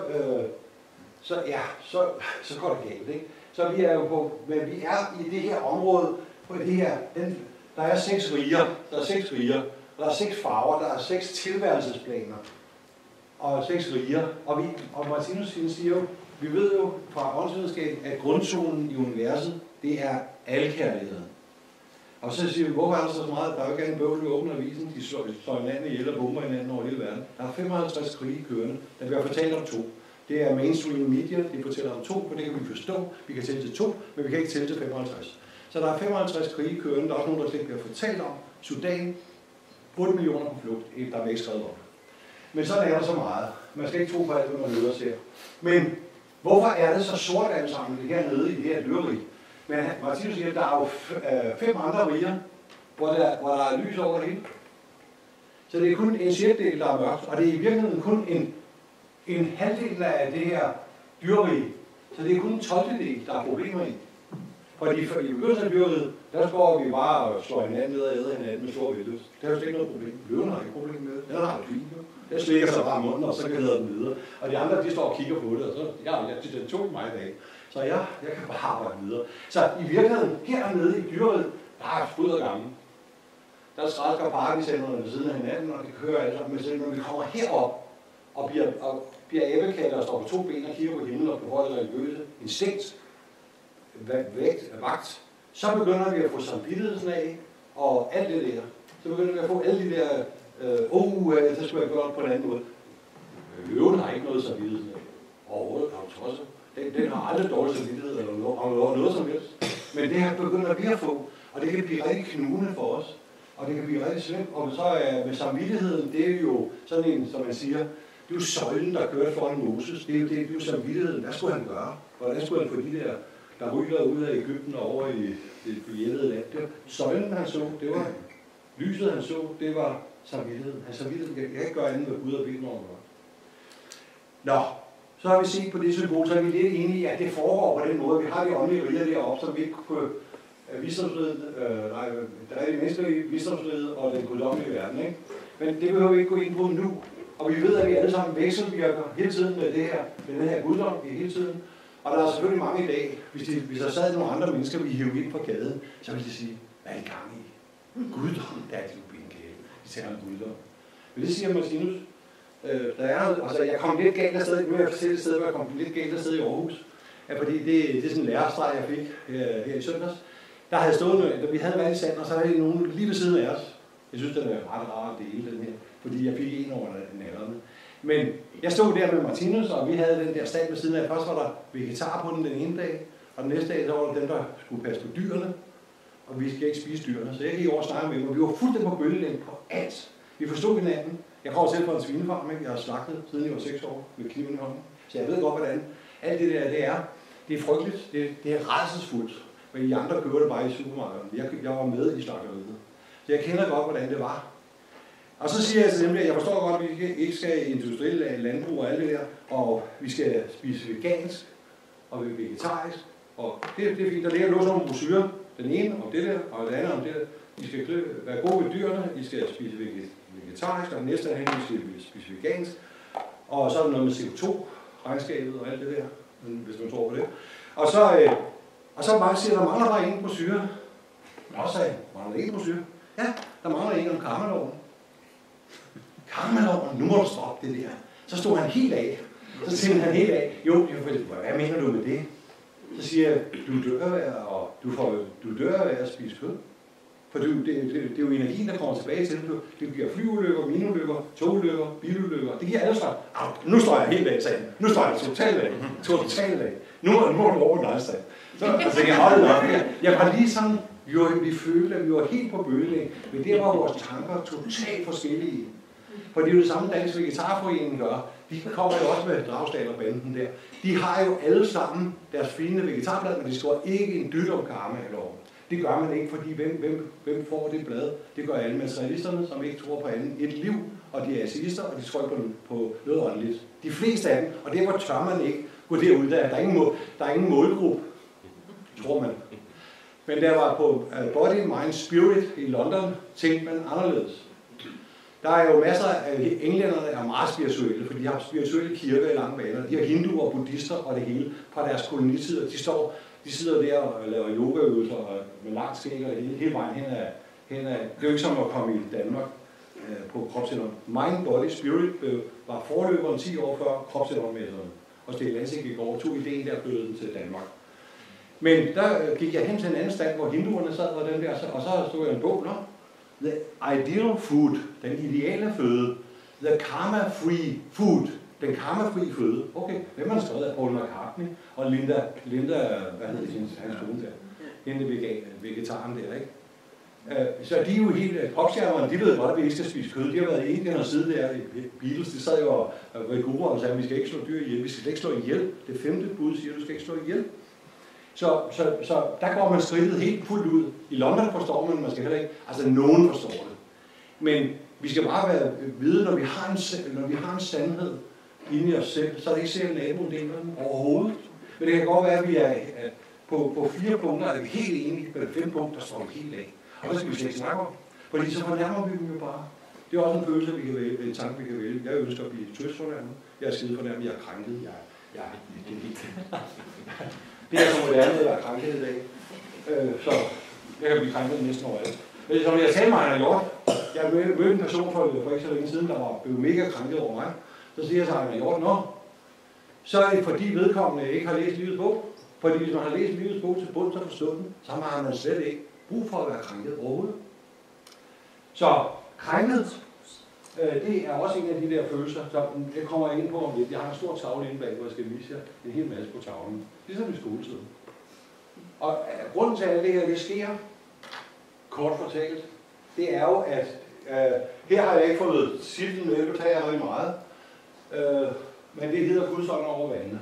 går det galt, ikke? Så vi er jo på, men vi er i det her område, på det her, der er 6 riger, der er 6 farver, der er 6 tilværelsesplaner, og 6 riger, og Martinus siger jo, vi ved jo fra åndsvidenskaben, at grundtonen i universet, det er alkærligheden. Og så siger vi, hvorfor er der så meget? Der er jo ikke en bøvl, vi åbner avisen, de slår hinanden ihjel og bomber hinanden over hele verden. Der er 55 krige kørende, der bliver fortalt om 2. Det er mainstream media, de fortæller om 2, for det kan vi forstå. Vi kan tælle til 2, men vi kan ikke tælle til 55. Så der er 55 krige kørende, der er også nogen, der slet ikke bliver fortalt om. Sudan, 8 millioner på flugt, der er ikke skrevet om. Men sådan er der så meget. Man skal ikke tro på alt, hvad man hører og ser. Men hvorfor er det så sort alt sammen hernede i det her dyreri? Men Martinus siger, at der er jo 5 andre riger, hvor der er lys over det hele. Så det er kun en sjettedel, der er mørkt, og det er i virkeligheden kun en halvdel af det her dyreri. Så det er kun en 12-del, der er problemer i. Fordi i begyndelsen af dyreriet, der går vi bare og slår hinanden ned og æder hinanden med stor vildløs. Der er jo slet ikke noget problem. Løven har ikke problem med det. Den har det fint. Den slikker sig bare i munden, og så kan den videre. Og de andre, de står og kigger på det, og så, det tog mig i dag. Så jeg kan bare arbejde videre. Så i virkeligheden, hernede i dyreriet, der er sprud og gammel. Der skræsker parkesenderne ved siden af hinanden, og det kører alle sammen. Men når vi kommer herop og bliver æbekatter og står på 2 ben og kigger på himlen og beholder religiøse instinkt, vagt, så begynder vi at få samvittigheden af, og alt det der. Så begynder vi at få alle de der, så skulle jeg gøre på en anden måde. Løven har ikke noget samvittigheden af. Overhovedet, har du tosset. Den har aldrig dårlig samvittighed eller noget som helst. Men det her begynder vi at få, og det kan blive rigtig knugende for os. Og det kan blive rigtig slemt. Og så med samvittigheden, det er jo sådan en, som man siger, det er jo søjlen, der kørte foran Moses. Det er jo samvittigheden. Hvad skulle han gøre? Hvordan skulle han få de der ryger ud af Egypten og over i det forjættede land? Det var søjlen, han så. Det var lyset, han så. Det var samvittigheden. Hans samvittighed kan ikke gøre andet, hvad Gud har bedt mig om. Nå. Så har vi set på det symbol, så er vi lidt enige i, at det foregår på den måde. Vi har de åndelige riger deroppe, som vi ikke kunne visdomsriget, der er det menneskelige visdomsriget og den guddommelige verden, ikke? Men det behøver vi ikke gå ind på nu. Og vi ved, at vi alle sammen vekselvirker hele tiden med den her guddom hele tiden. Og der er selvfølgelig mange i dag, hvis der sad nogle andre mennesker, vi hiver ind på gaden, så vil de sige, hvad er I gang i? Guddom, der er de ubindgale. De taler om guddom. Men det siger Martinus. Jeg kom lidt galt afsted, nu er jeg fortælle et sted, hvor jeg kom lidt galt afsted i Aarhus. Ja, fordi det er sådan en lærerstreg, jeg fik her i søndags. Der havde stået, vi havde været i sand, og så havde de nogen lige ved siden af os. Jeg synes, den er ret rar at dele, den her, fordi jeg fik en over nallerne. Men jeg stod der med Martinus, og vi havde den der stand ved siden af. Først var der vegetar på den ene dag, og den næste dag, så var der dem, der skulle passe på dyrene. Og vi skal ikke spise dyrene. Så jeg gik over og snakkede med dem, og vi var fuldstændig på bølgelængde på alt. Vi forstod hinanden. Jeg kommer selv fra en svinefarm, ikke? Jeg har slagtet siden jeg var 6 år med kniven i hånden. Så jeg ved godt, hvordan alt det der, det er frygteligt, det er rædselsfuldt. Men de andre køber det bare i supermarkedet. Jeg var med i slagteriet. Så jeg kender godt, hvordan det var. Og så siger jeg til dem, at jeg forstår godt, at vi ikke skal industrielle landbrug og alt det der, og vi skal spise vegansk og vegetarisk. Og det er fint. Der ligger lå sådan nogle brochurer. Den ene om det der, og den anden om det der. I skal være gode ved dyrene, I skal spise vegetarisk, og den næste er, I skal spise vegansk. Og så er der noget med CO2-regnskabet og alt det der, hvis man tror på det. Og så mange siger, der mangler bare en brochure. Nå, sagde jeg, mangler en brochure? Ja, der mangler en om karmaloven. Karmaloven, nu må du stoppe det der. Så stod han helt af. Så siger han helt af. Jo, hvad mener du med det? Så siger jeg, du dør af at spise kød. For det er jo energien, der kommer tilbage til det. Det giver flyulykker, minulykker, togulykker, bilulykker. Det giver alle slags. Nu står jeg helt af, sagde han. Nu står jeg totalt af. Totalt af. Nu er du over den ejstad. Så jeg holdt op her. Jeg var lige sådan, vi følte, at vi var helt på bølgelængde. Men det var vores tanker totalt forskellige. For det er jo det samme, Dansk Vegetarforening gør. De kommer jo også med Dragsdal og banden der. De har jo alle sammen deres fine vegetarblad, men de står ikke en dyt om karmaloven. Det gør man ikke, fordi hvem får det blad? Det gør alle materialisterne, som ikke tror på andet et liv, og de er ateister, og de tror på noget åndeligt. De fleste af dem, og derfor tør man ikke gå derud, der er ingen målgruppe, tror man. Men der var på Body, Mind, Spirit i London, tænkte man anderledes. Der er jo masser af englænderne, der er meget spirituelle, for de har spirituelle kirker i lange baner. De har hinduer og buddhister og det hele fra deres kolonitider. De sidder der og laver yogaøvelser med langt skæg og det hele vejen hen ad. Det er jo ikke som at komme i Danmark på kropscenteret. Mind, Body, Spirit var forløberen 10 år før kropscentermesserne. Og Stig Lansing gik over, tog idéen der og flyttede den til Danmark. Men der gik jeg hen til en anden stand, hvor hinduerne sad og den der, og så stod jeg en bog, The Ideal Food, den ideale føde. The Karma-Free Food, den karma-fri føde. Okay, hvem har skrevet af Paul McCartney og Linda, hvad hedder det, hans kone der? Hende vegetaren der, ikke? Så de er jo helt, popstjernerne, de ved godt, at vi ikke skal spise kød. De har været i Indien og siddet der i Beatles, de sad jo og Rigura og sagde, at vi skal ikke slå dyr ihjel, vi skal ikke slå ihjel. Det 5. bud siger, at du skal ikke slå ihjel. Så der går man skridtet helt fuldt ud. I London forstår man skal heller ikke, altså nogen forstår det. Men vi skal bare vide, når vi har en sandhed inde i os selv, så er det ikke selv naboen deler den overhovedet. Men det kan godt være, at vi er på 4 punkter, er vi helt enige, men 5 punkter står vi helt af. Og det skal vi slet ikke snakke om. Fordi så fornærmer vi dem jo bare. Det er også en følelse, vi kan vælge, en tanke, vi kan vælge. Jeg ønsker at blive tøsfornærmet. Jeg er skide fornærmet, jeg er krænket. Det er så moderne at være krænket i dag. Så jeg kan blive krænket næsten overalt. Men som jeg sagde mig, han har gjort, jeg mødte en person for ikke så længe siden, der var blevet mega krænket over mig. Så siger jeg til Ejner Hjort, så er det fordi vedkommende ikke har læst livets bog. Fordi hvis man har læst livets bog til bund, så forstår den, så har man slet ikke brug for at være krænket overhovedet. Så krænket, det er også en af de der følelser, så jeg kommer ind på om lidt. Jeg har en stor tavle inde bag, hvor jeg skal vise jer en hel masse på tavlen. Ligesom i skoletiden. Og grunden til at det her, det sker, kort fortalt, det er jo, at her har jeg ikke fået titlen med, det tager jeg rigtig meget. Men det hedder Guds ånd over vandene.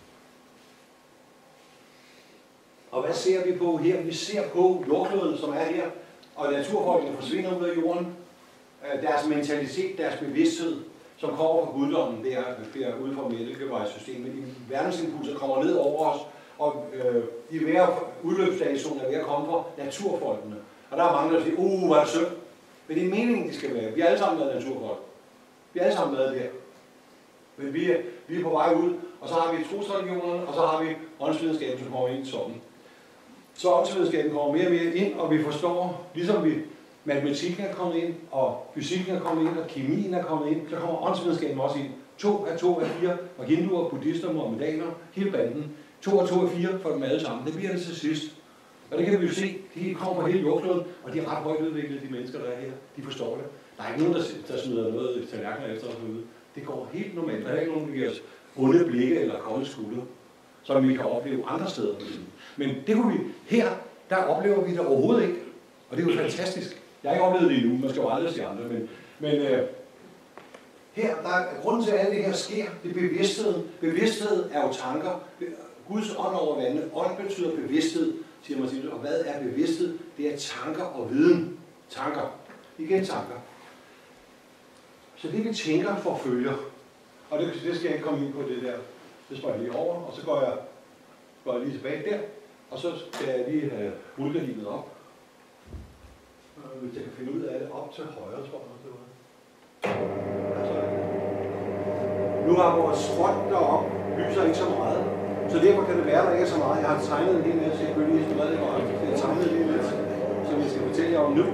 Og hvad ser vi på her? Vi ser på jordkloden, som er her, og naturfolkene forsvinder ud af jorden. Deres mentalitet, deres bevidsthed, som kommer fra guddommen, det er ude fra mælkevejssystemet. De verdensimpulser kommer ned over os, og i hver udløbsstation er ved at komme fra naturfolkene. Og der er mange, der siger, hvor er det synd. Men det er meningen, det skal være. Vi har alle sammen været naturfolk. Vi har alle sammen været der. Men vi er på vej ud, og så har vi trosreligionerne, og så har vi åndsvidenskaben, som kommer ind i toppen. Så åndsvidenskaben kommer mere og mere ind, og vi forstår, ligesom matematikken er kommet ind, og fysikken er kommet ind, og kemien er kommet ind, så kommer åndsvidenskaben også ind. 2 er 4, og hinduer, buddhister, muhammedanere, hele banden. 2 er 4 for dem alle sammen. Det bliver det til sidst. Og det kan vi jo se, de kommer på hele jordkloden, og de er ret højt udviklede, de mennesker, der er her. De forstår det. Der er ikke nogen, der smider noget tallerkener efter os ude. Det går helt normalt. Der er ikke nogen, der giver os onde blikke eller kolde skuldre, som vi kan opleve andre steder. Men det kunne vi her, der oplever vi det overhovedet ikke. Og det er jo fantastisk. Jeg har ikke oplevet det endnu, man skal jo aldrig sige andre, men her, der er grunden til, at alt det her sker, det er bevidsthed. Bevidsthed er jo tanker. Guds ånd over vandet. Ånd betyder bevidsthed, siger Martinus. Og hvad er bevidsthed? Det er tanker og viden. Tanker. Igen tanker. Så det vi tænker får følger. Og det skal jeg ikke komme ind på det der. Det spørger jeg lige over, og så går jeg lige tilbage der. Og så skal jeg lige have rullegardinet op. Hvis jeg kan finde ud af det, op til højre, tror jeg. Det var. Altså, nu har vores front deroppe lyser ikke så meget, så derfor kan det være, at der ikke er så meget. Jeg har tegnet en hel masse, så jeg kunne lige inspireret mig. Jeg har tegnet en hel masse, som jeg skal fortælle jer om nu.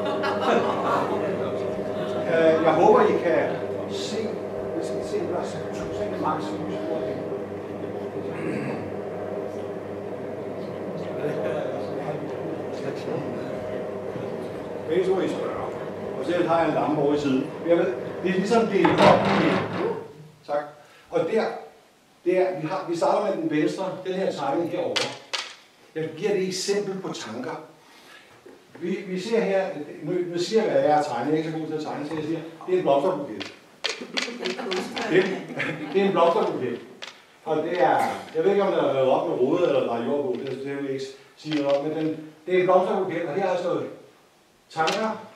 Jeg håber, I kan se, hvis I se, der er max lys på det. Hvis må I spørge. Og selv har jeg en lampe over i siden. Jeg ved, det er ligesom det tak. Og vi starter med den venstre, den her tegning herovre. Jeg giver det eksempel på tanker. Vi ser her, nu siger jeg, hvad jeg har tegnet. Jeg er ikke så god til at tegne, så jeg siger, det er en blomsterbuket. Det er en blomsterbuket. Og det er, jeg ved ikke, om der er lavet op med rode eller der er jord på, det vil jeg ikke sige noget om, men det er en blomsterbuket, og her er stået tanker,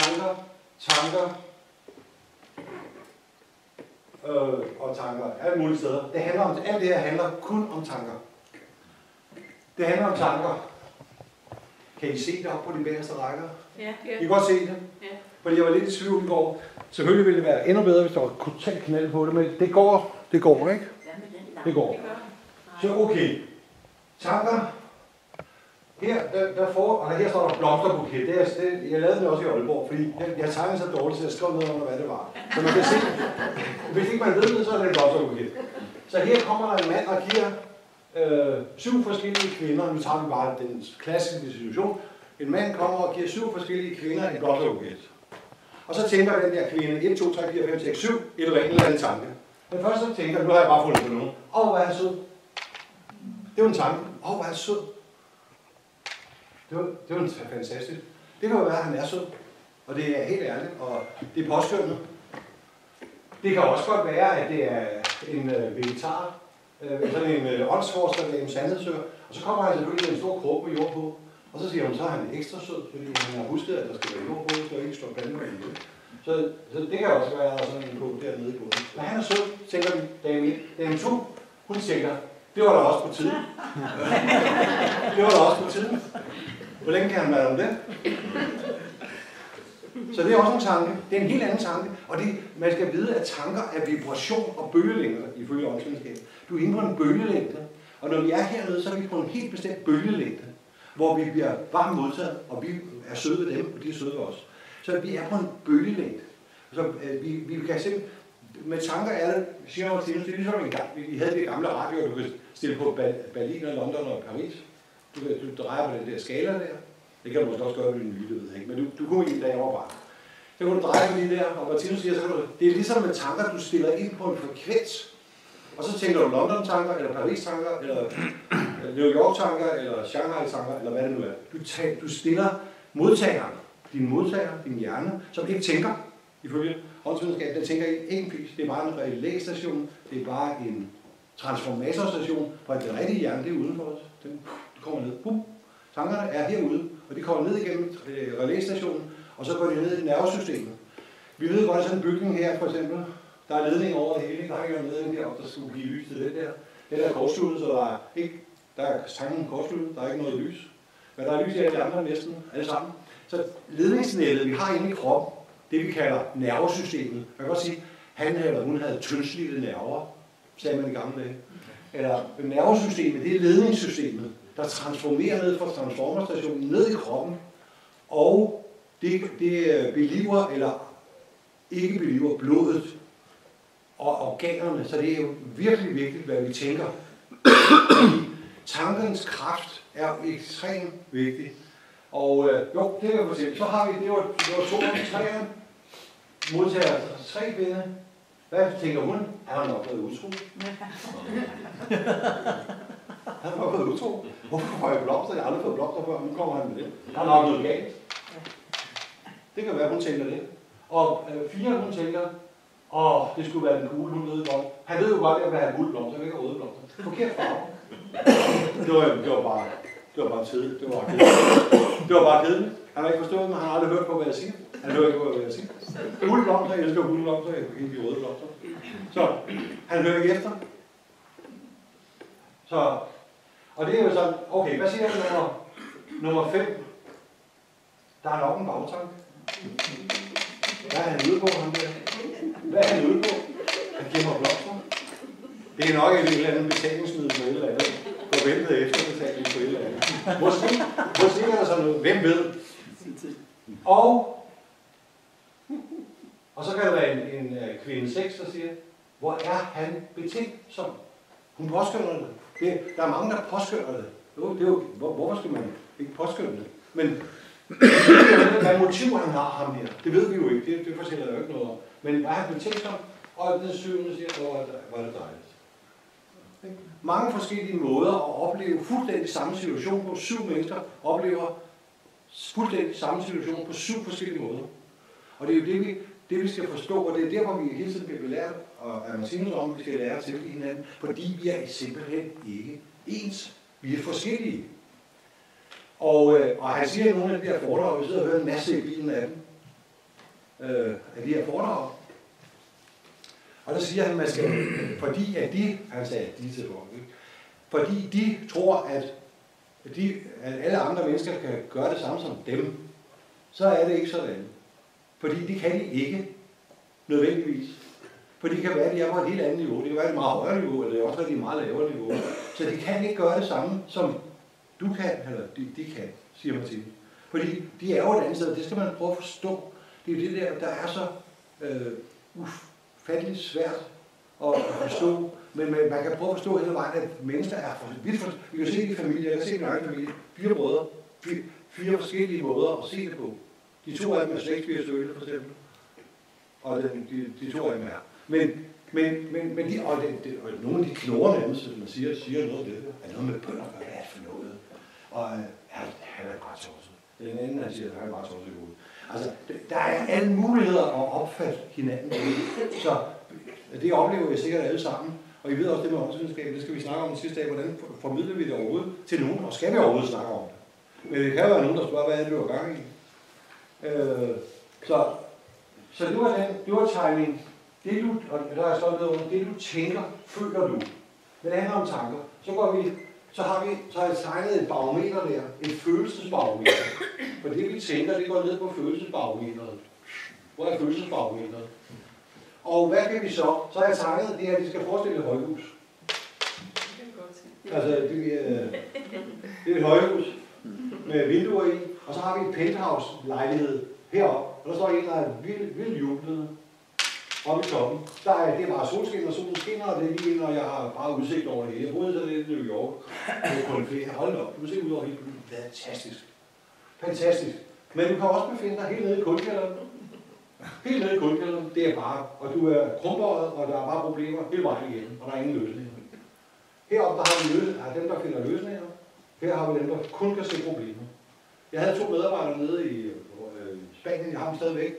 og tanker, alle mulige steder. Alt det her handler kun om tanker. Det handler om tanker. Kan I se det op på de bagerste rækker? Ja. I kan godt se det? Ja. Fordi jeg var lidt i tvivl i går. Selvfølgelig ville det være endnu bedre, hvis der var totalt knald på det, men det går, ikke? Det går. Så okay. Tanker. Her står der blomsterbuket. Jeg lavede det også i Aalborg, fordi jeg tegnede så dårligt, så jeg skrev noget under, hvad det var. Så man kan se, hvis ikke man ved det, så er det en blomsterbuket. Så her kommer der en mand og giver 7 forskellige kvinder. Nu tager vi bare den klassiske situation. En mand kommer og giver 7 forskellige kvinder en blomsterbuket. Og så tænker den der kvinde 1, 2, 3, 4, 5, 6, 7 et eller andet tanke. Men først så tænker nu har jeg bare fundet på nogen. Hvor er jeg sød. Det var en tanke. Hvor er jeg sød. Det var fantastisk. Det kan jo være, at han er sød. Og det er helt ærligt, og det er påskønnet. Det kan også godt være, at det er en vegetar, sådan en åndsforsker eller en sandhedssøger, og så kommer han selvfølgelig med en stor krukke med jord på, og så siger hun, så er han ekstra sød, fordi han har husket, at der skal være jord på, så ikke slå planter i det. Så det kan også være sådan en på dernede i bunden. Men han er sød, tænker vi, dame 1. Dame 2, hun tænker, det var der også på tiden. Det var der også på tiden. Hvor længe kan han være om det? Så det er også en tanke. Det er en helt anden tanke. Og man skal vide, at tanker er vibration og bølgelængder ifølge åndsvidenskaben. Du er inde på en bølgelængde. Og når vi er hernede, så er vi på en helt bestemt bølgelængde, hvor vi bliver varmt modtaget, og vi er søde ved dem, og de er søde ved os. Så vi er på en bølgelængde. Så vi kan simpelthen, med tanker er det, siger jeg til, det er ligesom vi havde det gamle radio, du kan stille på Berlin og London og Paris. Du drejer på den der skala der. Det kan du måske også gøre med din nye, det ved jeg ikke. Men du kunne egentlig, da jeg var barn. Så kan du dreje på de der, og Martinus siger, så kan du, det er ligesom med tanker, du stiller ind på en frekvens. Og så tænker du London-tanker, eller Paris-tanker, eller New York-tanker, eller Shanghai-tanker, eller hvad det nu er. Du stiller modtageren, din hjerne, som ikke tænker, ifølge åndsvidenskab, den tænker ikke en pis. Det er bare en relæstation, det er bare en transformatorstation, for at den rigtige hjerne, det er uden for os. Den kommer ned. Bum. Tankerne er herude, og de kommer ned igennem relæstationen, og så går de ned i nervesystemet. Vi ved godt, at sådan en bygning her, for eksempel, der er ledning over det hele. Der er ikke noget nede deroppe, der skulle give lys til det der. Det der er kortsluttet, så der er tanken kortsluttet, der er ikke noget lys. Men der er lys i alle de andre næsten, alle sammen. Så ledningsnettet, vi har inde i kroppen, det vi kalder nervesystemet. Man kan godt sige, han eller hun havde tyndslidte nerver, sagde man i gamle dage. Eller nervesystemet, det er ledningssystemet, der transformerer ned fra transformerstationen ned i kroppen, og det beliver eller ikke beliver blodet og organerne. Så det er jo virkelig vigtigt, hvad vi tænker. Tankens kraft er ekstremt vigtig. Og jo, det kan jeg fortælle. Så har vi, det var 2-3'eren. Modtager 3 kvinder. Hvad tænker hun? Han har nok været utro. Han har nok været utro. Hvorfor får jeg blomster? Jeg har aldrig fået blomster før. Nu kommer han med det. Der er nok noget galt. Det kan være, hun tænker det. Og 4, hun tænker, det skulle være den gule, hun ved godt. Han ved jo godt, at jeg vil have gule blomster, ikke røde blomster. Forkert farve. Det var bare tidligt. Det var bare kedeligt. Han har ikke forstået, men han har aldrig hørt på, hvad jeg siger. Han hører ikke på, hvad jeg siger. Gule blomster, jeg elsker gule blomster, jeg kan ikke de røde blomster. Så han hører ikke efter. Så, Og det er jo sådan, okay, hvad siger du nummer 5? Der er nok en bagtanke. Hvad er han ude på, ham der? Hvad er han ude på? Han giver mig blomster. Det er nok et eller andet betalingsmiddel på et eller andet. Forventet efterbetaling på et eller andet. Måske er der sådan noget. Hvem ved? Og så kan der være en kvinde 6, der siger, hvor er han betænksom? Hun påskønner det. Der er mange, der påskønner det. Hvorfor skal man ikke påskønne det? Men hvad motiv han har ham her, det ved vi jo ikke. Det fortæller jeg jo ikke noget om. Men var han betænksom? Og den 7. siger, var det dejligt. Mange forskellige måder at opleve fuldstændig samme situation på. 7 mennesker oplever fuldstændig samme situation på 7 forskellige måder. Og det er jo det vi skal forstå, og det er derfor, vi hele tiden bliver belært, og at man siger om, at vi skal lære til hinanden, fordi vi er simpelthen ikke ens. Vi er forskellige. Og han siger nogle af de her foredrag, vi sidder og hører en masse i bilen af dem, af de her foredrag. Og der siger han, man skal, fordi at han sagde de til folk, fordi de tror, at alle andre mennesker kan gøre det samme som dem, så er det ikke sådan. Fordi det kan de ikke nødvendigvis. For det kan være, at de er på et helt andet niveau. Det kan være et meget højere niveau, eller det kan også være et meget lavere niveau. Så de kan ikke gøre det samme, som du kan, eller de kan, siger man til dem. Fordi de er jo et andet sted, det skal man prøve at forstå. Det er jo det der er så ufatteligt svært at forstå. Men man kan prøve at forstå hele vejen, at mennesker er vidt forskellige. Vi kan se det i familier, jeg kan se det i min egen familie. 4 brødre, 4 forskellige måder at se det på. De 2 af dem er slægtsvigersøgle, for eksempel. Og de 2 af dem er. Men de, og nogle af de knurrer nærmest, som man siger noget af det. Er noget med bønder, hvad er det for noget? Og han er bare tosset. Den anden, han siger, at han er bare tosset i hovedet. Altså, der er alle muligheder at opfatte hinanden. Så det oplever vi sikkert alle sammen. Og I ved også det med åndsvidenskab, det skal vi snakke om den sidste dag. Hvordan formidler vi det overhovedet til nogen? Og skal vi overhovedet snakke om det? Men det kan være nogen, der spørger, hvad er det, du har gang i? Så det var timing. Det du, og der er sådan noget under, det du tænker, føler du. Men det handler om tanker. Så har jeg tegnet et barometer der, et følelsesbarometer. For det vi tænker, det går ned på følelsesbarometeret. Hvor er følelsesbarometeret? Og hvad kan vi så? Så har jeg tegnet det her, det skal forestille et højhus. Altså, det er et højhus med vinduer i, og så har vi en penthouse-lejlighed heroppe, og der står en, der er vildt jublet oppe i toppen. Det er bare solskin, og solen skinner, og det er lige ind, og jeg har bare udsigt over det hele. Jeg boede så lidt i New York, på en ferie. Hold op, du kan se ud over hele byen. Fantastisk. Fantastisk. Men du kan også befinde dig helt nede i kuldkælderen. Helt nede i kuldkælderen, det er bare, og du er krumbøjet, og der er bare problemer hele vejen igennem, og der er ingen løsninger. Heroppe, der har vi dem, der finder løsninger. Her har vi dem, der kun kan se problemer. Jeg havde 2 medarbejdere nede i Spanien, jeg har dem stadigvæk.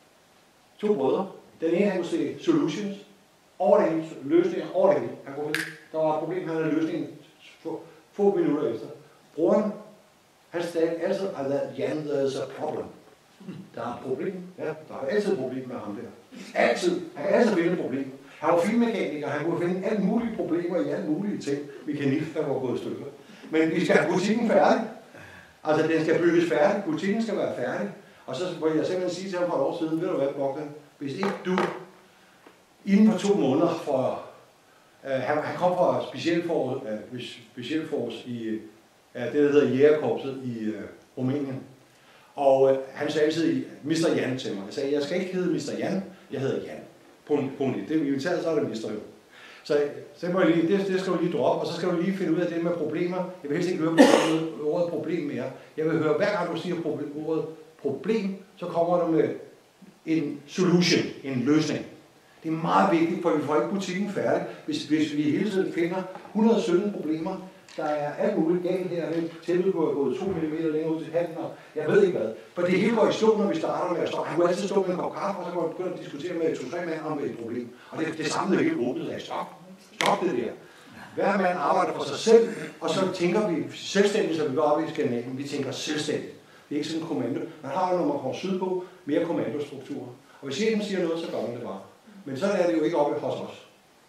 2 brødre. Den ene, han kunne se solutions, over det hele, løsninger over det hele. Der var et problem, han havde løsningen få minutter efter. Broren, han sagde altid, Jan, there's a problem. Der er et problem. Ja, der er altid et problem med ham der. Altid. Han kan altid finde et problem. Han var filmmekaniker, han kunne finde alle mulige problemer i alle mulige ting. Mekanik, der var gået i stykker. Men vi skal have butikken færdig. Altså, den skal bygges færdig. Butikken skal være færdig. Og så må jeg simpelthen sige til ham for et år siden, ved du hvad, Bogdan? Hvis ikke du inden for 2 måneder for... han kom fra specialforce i det, der hedder Jægerkorpset i Rumænien. Og han sagde altid Mr. Jan til mig. Jeg sagde, jeg skal ikke hedde Mr. Jan, jeg hedder Jan. Punkt 1. Det er militæret, så er det Mr. Jo. Så må jeg lige, det skal du lige droppe, og så skal du lige finde ud af det med problemer. Jeg vil helst ikke høre ordet problem mere. Jeg vil høre, hver gang du siger ordet problem, så kommer du med en solution, en løsning. Det er meget vigtigt, for vi får ikke butikken færdig, hvis vi hele tiden finder 117 problemer. Der er alt muligt galt her, tæppet kunne have gået 2 mm længere ud til handen, og jeg ved ikke hvad. For det hele går i stå, når vi starter med at stå. Han kunne altid stå med en kop kaffe, og så kunne han begynde at diskutere med 2-3 mand om et problem. Og det samlede helt åbnet af. Stop det der. Hver mand arbejder for sig selv, og så tænker vi selvstændigt, så vi går op i Skandinavien. Vi tænker selvstændigt. Det er ikke sådan en kommando. Man har jo, når man kommer sydpå, mere kommandostrukturer. Og hvis chefen siger noget, så gør man det bare. Men sådan er det jo ikke oppe hos os.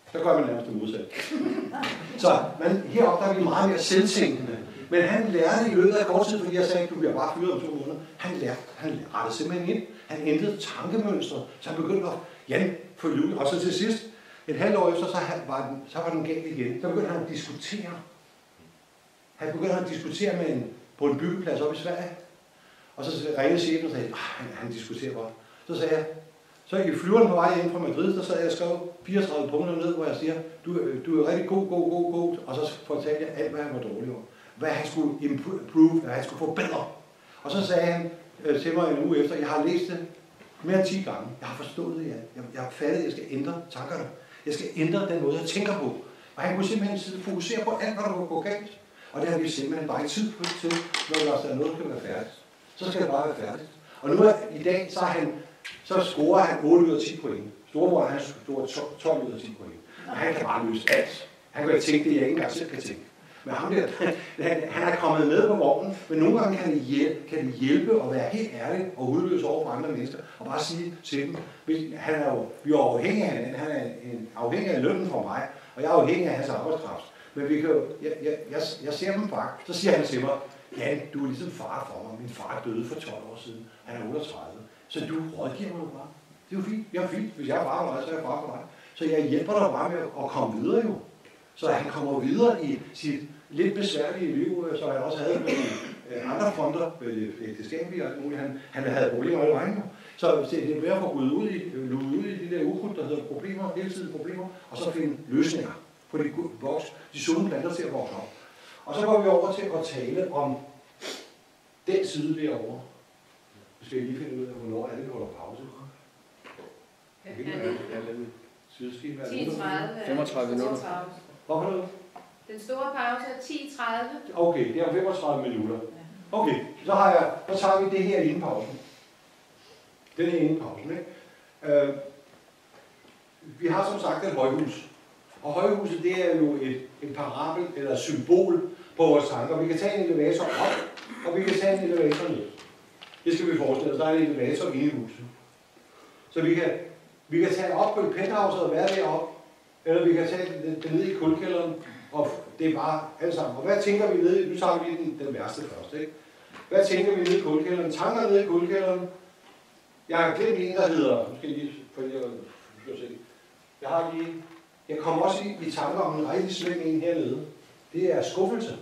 Så gør man nærmest det modsatte. Så heroppe der er vi meget mere selvtænkende. Men han lærte i løbet af kort tid, fordi jeg sagde, at du bliver bare fyret om 2 måneder. Han rettede simpelthen ind. Han ændrede tankemønstre, så han begyndte at få jul. Og så til sidst, et halvt år efter, så var den galt igen. Så begyndte han at diskutere. Han begyndte at diskutere på en byggeplads oppe i Sverige. Og så ringede chefen og sagde, han diskuterer bare. Så sagde jeg, så i flyveren på vej hjem fra Madrid, der sad jeg og skrev 34 punkter ned, hvor jeg siger, du er rigtig god, og så fortalte jeg alt, hvad han var dårlig over. Hvad han skulle improve, hvad han skulle forbedre. Og så sagde han til mig en uge efter, jeg har læst det mere end 10 gange. Jeg har forstået det, jeg har fattet, at jeg skal ændre tankerne. Jeg skal ændre den måde, jeg tænker på. Og han kunne simpelthen fokusere på alt, hvad der kunne gå galt. Og det har vi simpelthen bare ikke tid til, når der er noget, der skal være færdigt. Så skal det bare være færdigt. Og nu i dag, så scorer han 8 ud af 10 point. Storebror, han scorer 12 ud af 10 point. Og han kan bare løse alt. Han kan tænke det, jeg ikke engang selv kan tænke. Men ham der, han er kommet med på vognen, men nogle gange kan det hjælpe at være helt ærlig og udløse over for andre mennesker, og bare sige til dem, vi er jo afhængige af hinanden, han er afhængig af lønnen for mig, og jeg er afhængig af hans arbejdskraft. Men vi kan jo, jeg ser dem faktisk, så siger han til mig, Jan, du er ligesom far for mig, min far døde for 12 år siden, han er 38, så du rådgiver mig bare. Det er jo fint, jeg er fint, hvis jeg er far for dig, så er jeg far for dig. Så jeg hjælper dig bare med at komme videre jo. Så han kommer videre i sit lidt besværlige liv, så han også havde med andre fronter, ægteskabelige og alt muligt. Han havde problemer i vejen. Så det er ved at få ryddet ud i de der ukrudt, der hedder problemer, hele tiden problemer, og så finde løsninger på de sunde planter til at vokse op. Og så går vi over til at tale om den side derovre. Nu skal jeg lige finde ud af, hvornår er det, vi holder pause. 10:30. 35 minutter. Hvorfor noget? Den store pause er 10:30. Okay, det er 35 minutter. Okay, så tager vi det her inden pausen. Den er inden pausen, ikke? Vi har som sagt et højhus. Og højhuset, det er jo et parabel eller et symbol på vores tanker. Vi kan tage en elevator op, og vi kan tage en elevator ned. Det skal vi forestille os. Der er en elevator inde i huset. Så vi kan tage op på et penthouse og være deroppe, eller vi kan tage det ned i kuldkælderen, og det er bare alt sammen. Og hvad tænker vi nede? Nu tager vi lige den værste først, ikke? Hvad tænker vi nede i kuldkælderen? Tanker nede i kuldkælderen. Jeg har glemt en, der hedder, nu skal jeg lige, fordi jeg kommer også i tanker om en rigtig slem en hernede. Det er skuffelse.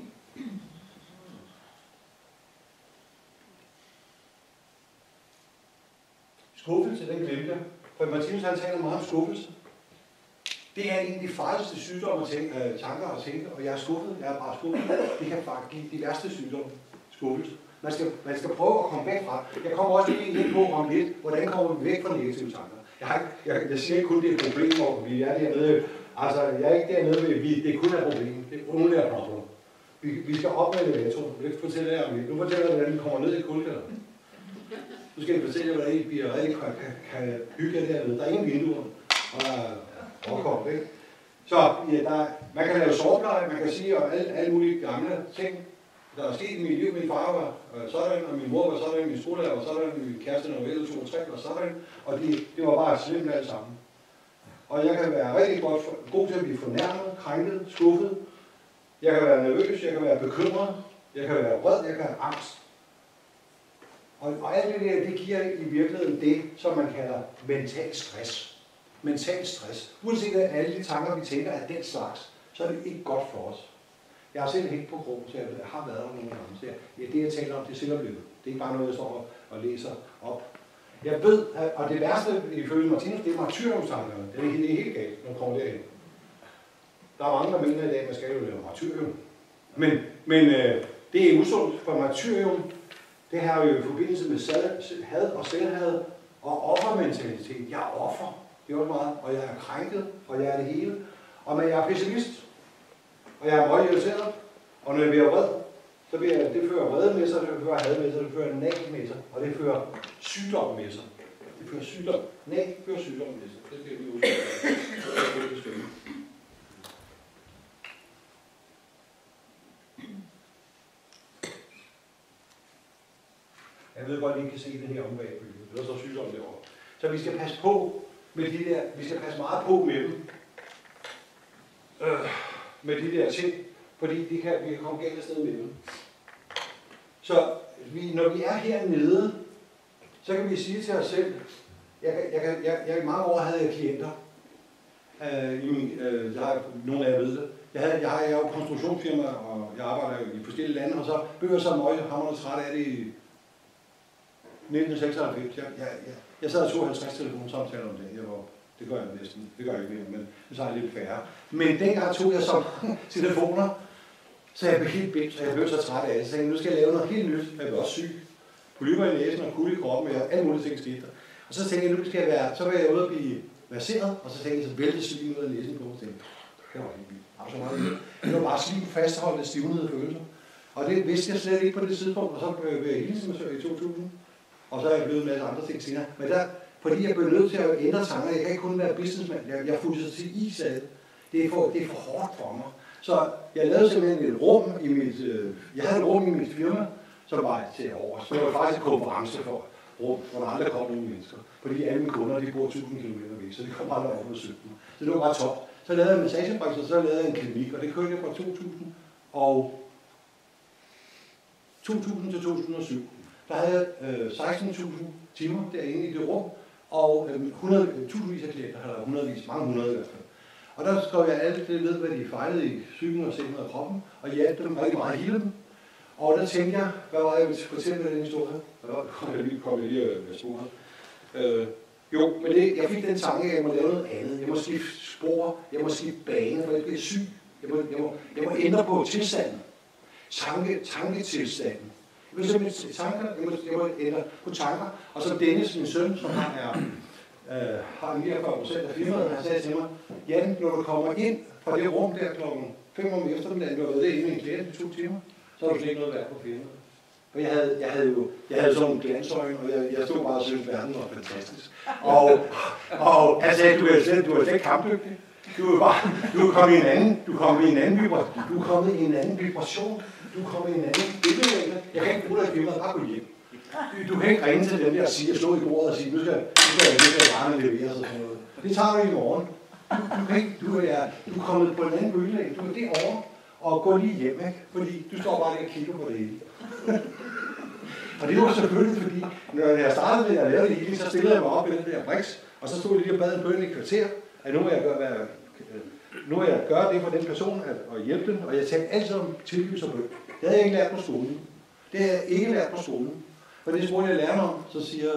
Skuffelse, den glemte jeg. For Martinus han taler meget om skuffelse. Det er en af de farligste sygdomme at tanker og tænke, og jeg er skuffet, jeg er bare skuffet. Det kan faktisk give de værste sygdomme. Skuffelse. Man skal prøve at komme væk fra. Jeg kommer også lige ind på om lidt, hvordan kommer vi væk fra negative tanker. Jeg siger ikke kun, det er et problem, hvor vi er dernede. Altså, jeg er ikke dernede ved, det er kun et problem. Det er only a problem. Vi skal op med elevatoren. Jeg vil fortælle jer om det. Nu fortæller jeg, hvordan vi kommer ned i kuldkælderen. Nu skal jeg fortælle jer, hvordan vi rigtig kan hygge jer dernede. Der er ingen vinduer, og der er overkommet, ikke? Så man kan lave sovepleje, man kan sige om alle mulige gamle ting. Der er sket i mit liv, min far var sådan, og min mor var sådan, min skolelærer var sådan, min kæreste når vi 2 og 3 var sådan, og det var bare slemt alt sammen. Og jeg kan være rigtig god til at blive fornærmet, krænket, skuffet. Jeg kan være nervøs, jeg kan være bekymret, jeg kan være vred, jeg kan have angst. Og alt det der, det giver i virkeligheden det, som man kalder mental stress. Mental stress. Uanset at alle de tanker, vi tænker, er den slags, så er det ikke godt for os. Jeg har selv hængt på grund til, at jeg har været der nogle gange. Ja, det jeg taler om, det er selvoplevet. Det er ikke bare noget, jeg står og læser op. Jeg ved, og det værste ifølge Martinus, det er martyriumstankerne. Det er helt galt, når man kommer derhen. Der er mange, der mener i dag, at man skal jo lave martyrium. Men det er usundt, for martyrium, det har jo i forbindelse med had og selvhad og offermentalitet. Jeg er offer, det er også meget, og jeg er krænket, og jeg er det hele. Og jeg er pessimist, og jeg er meget irriteret, og når jeg bliver vred, så det fører vrede med sig, det fører had med sig, det fører nag med sig, og det fører sygdom med sig. Det fører sygdom. Nag fører sygdom med sig. Det skal vi huske. Jeg ved godt, at I ikke kan se det her om bagby. Der står sygdom derovre. Så vi skal passe på med de der, vi skal passe meget på med dem. med de der ting, fordi vi kan komme galt afsted med dem. Så når vi er hernede, så kan vi sige til os selv, jeg i mange år havde jeg klienter, nogle af jer ved det. Jeg har jo konstruktionsfirma, og jeg arbejder i forskellige lande, og så blev jeg så møghamrende træt af det i 1996. Jeg sad og tog 50 telefonsamtaler om dagen. Det gør jeg næsten. Det gør jeg ikke mere, men så er jeg lidt færre. Men dengang tog jeg så telefoner, så jeg blev helt bidt, så jeg blev så træt af det. Så jeg tænkte, nu skal jeg lave noget helt nyt. Jeg blev også syg. Polypper i næsen og kulde i kroppen, og alle mulige ting skete der. Og så tænkte jeg, nu skal jeg være, så var jeg ude at blive verseret, og så tænkte jeg, så væltede slim ud af næsen på, og tænkte, det var helt vildt. Det var bare slim fastholdte, stivnede følelser. Og det vidste jeg slet ikke på det tidspunkt, og så blev jeg hilsemassør i 2000. Og så er jeg blevet en masse andre ting senere. Men der, fordi jeg blev nødt til at ændre tanker, jeg kan ikke kun være businessman, jeg fulgte til is af det. Det er for hårdt for mig. Så jeg lavede simpelthen et rum i jeg havde et rum i mit firma, som var til over. Så det var faktisk en konference for rum, hvor der aldrig kom nogen mennesker. Fordi alle mine kunder, de bor 1000 km væk, så det kom aldrig over med 17. Så det var bare top. Så lavede jeg massagebranchen, og så lavede jeg en klinik, og det kørte jeg fra 2000 til 2007. Der havde jeg 16.000 timer derinde i det rum, og tusindvis af klienter, eller mange hundrede i hvert fald. Og der skrev jeg alt det ved, hvad de fejlede i psyken og sindet og kroppen, og hjalp dem rigtig meget at hele dem. Og der tænkte jeg, hvad var jeg ville fortælle med den historie? Kom jeg lige med sporet. Jo, men jeg fik den tanke, at jeg må lave noget andet. Jeg må skifte spor, jeg må skifte bane, for jeg bliver syg. Jeg må ændre på tilstanden. Tanketilstanden. Jeg må simpelthen jeg må ændre på tanker. Og så Dennis, min søn, som har 49% af firmaet, han sagde til mig, Jan, når du kommer ind fra det rum der klokken 5 om eftermiddagen, du har været det inde i en klient i 2 timer, så har du slet ikke noget værd på firmaet. For jeg havde sådan nogle glansøjne, og jeg stod bare og syntes, verden var fantastisk. Og han sagde, du er slet ikke kampdygtig. Du er kommet i en anden vibration. Du er kommet i en anden vibration. Du er kommet i en anden billede. Jeg kan ikke bruge dig i firmaet, bare gå hjem. Du kan ikke ringe til dem der og slå i bordet og sige, nu skal varerne leveres og sådan noget. Det tager du i morgen. Du er kommet på en anden bølgelag. Du er derovre og gå lige hjem, ikke? Fordi du står bare der og kigger på det hele. Og det var selvfølgelig, fordi når jeg startede med at lave det hele, så stillede jeg mig op i den der briks, og så stod jeg lige og bad en bøn i kvarter, at nu må jeg gøre det for den person at hjælpe den, og jeg talte altid om tilgivelse og bøn. Det havde jeg ikke lært på skolen. Det havde jeg ikke lært på skolen. For det spurgte jeg læreren om, så siger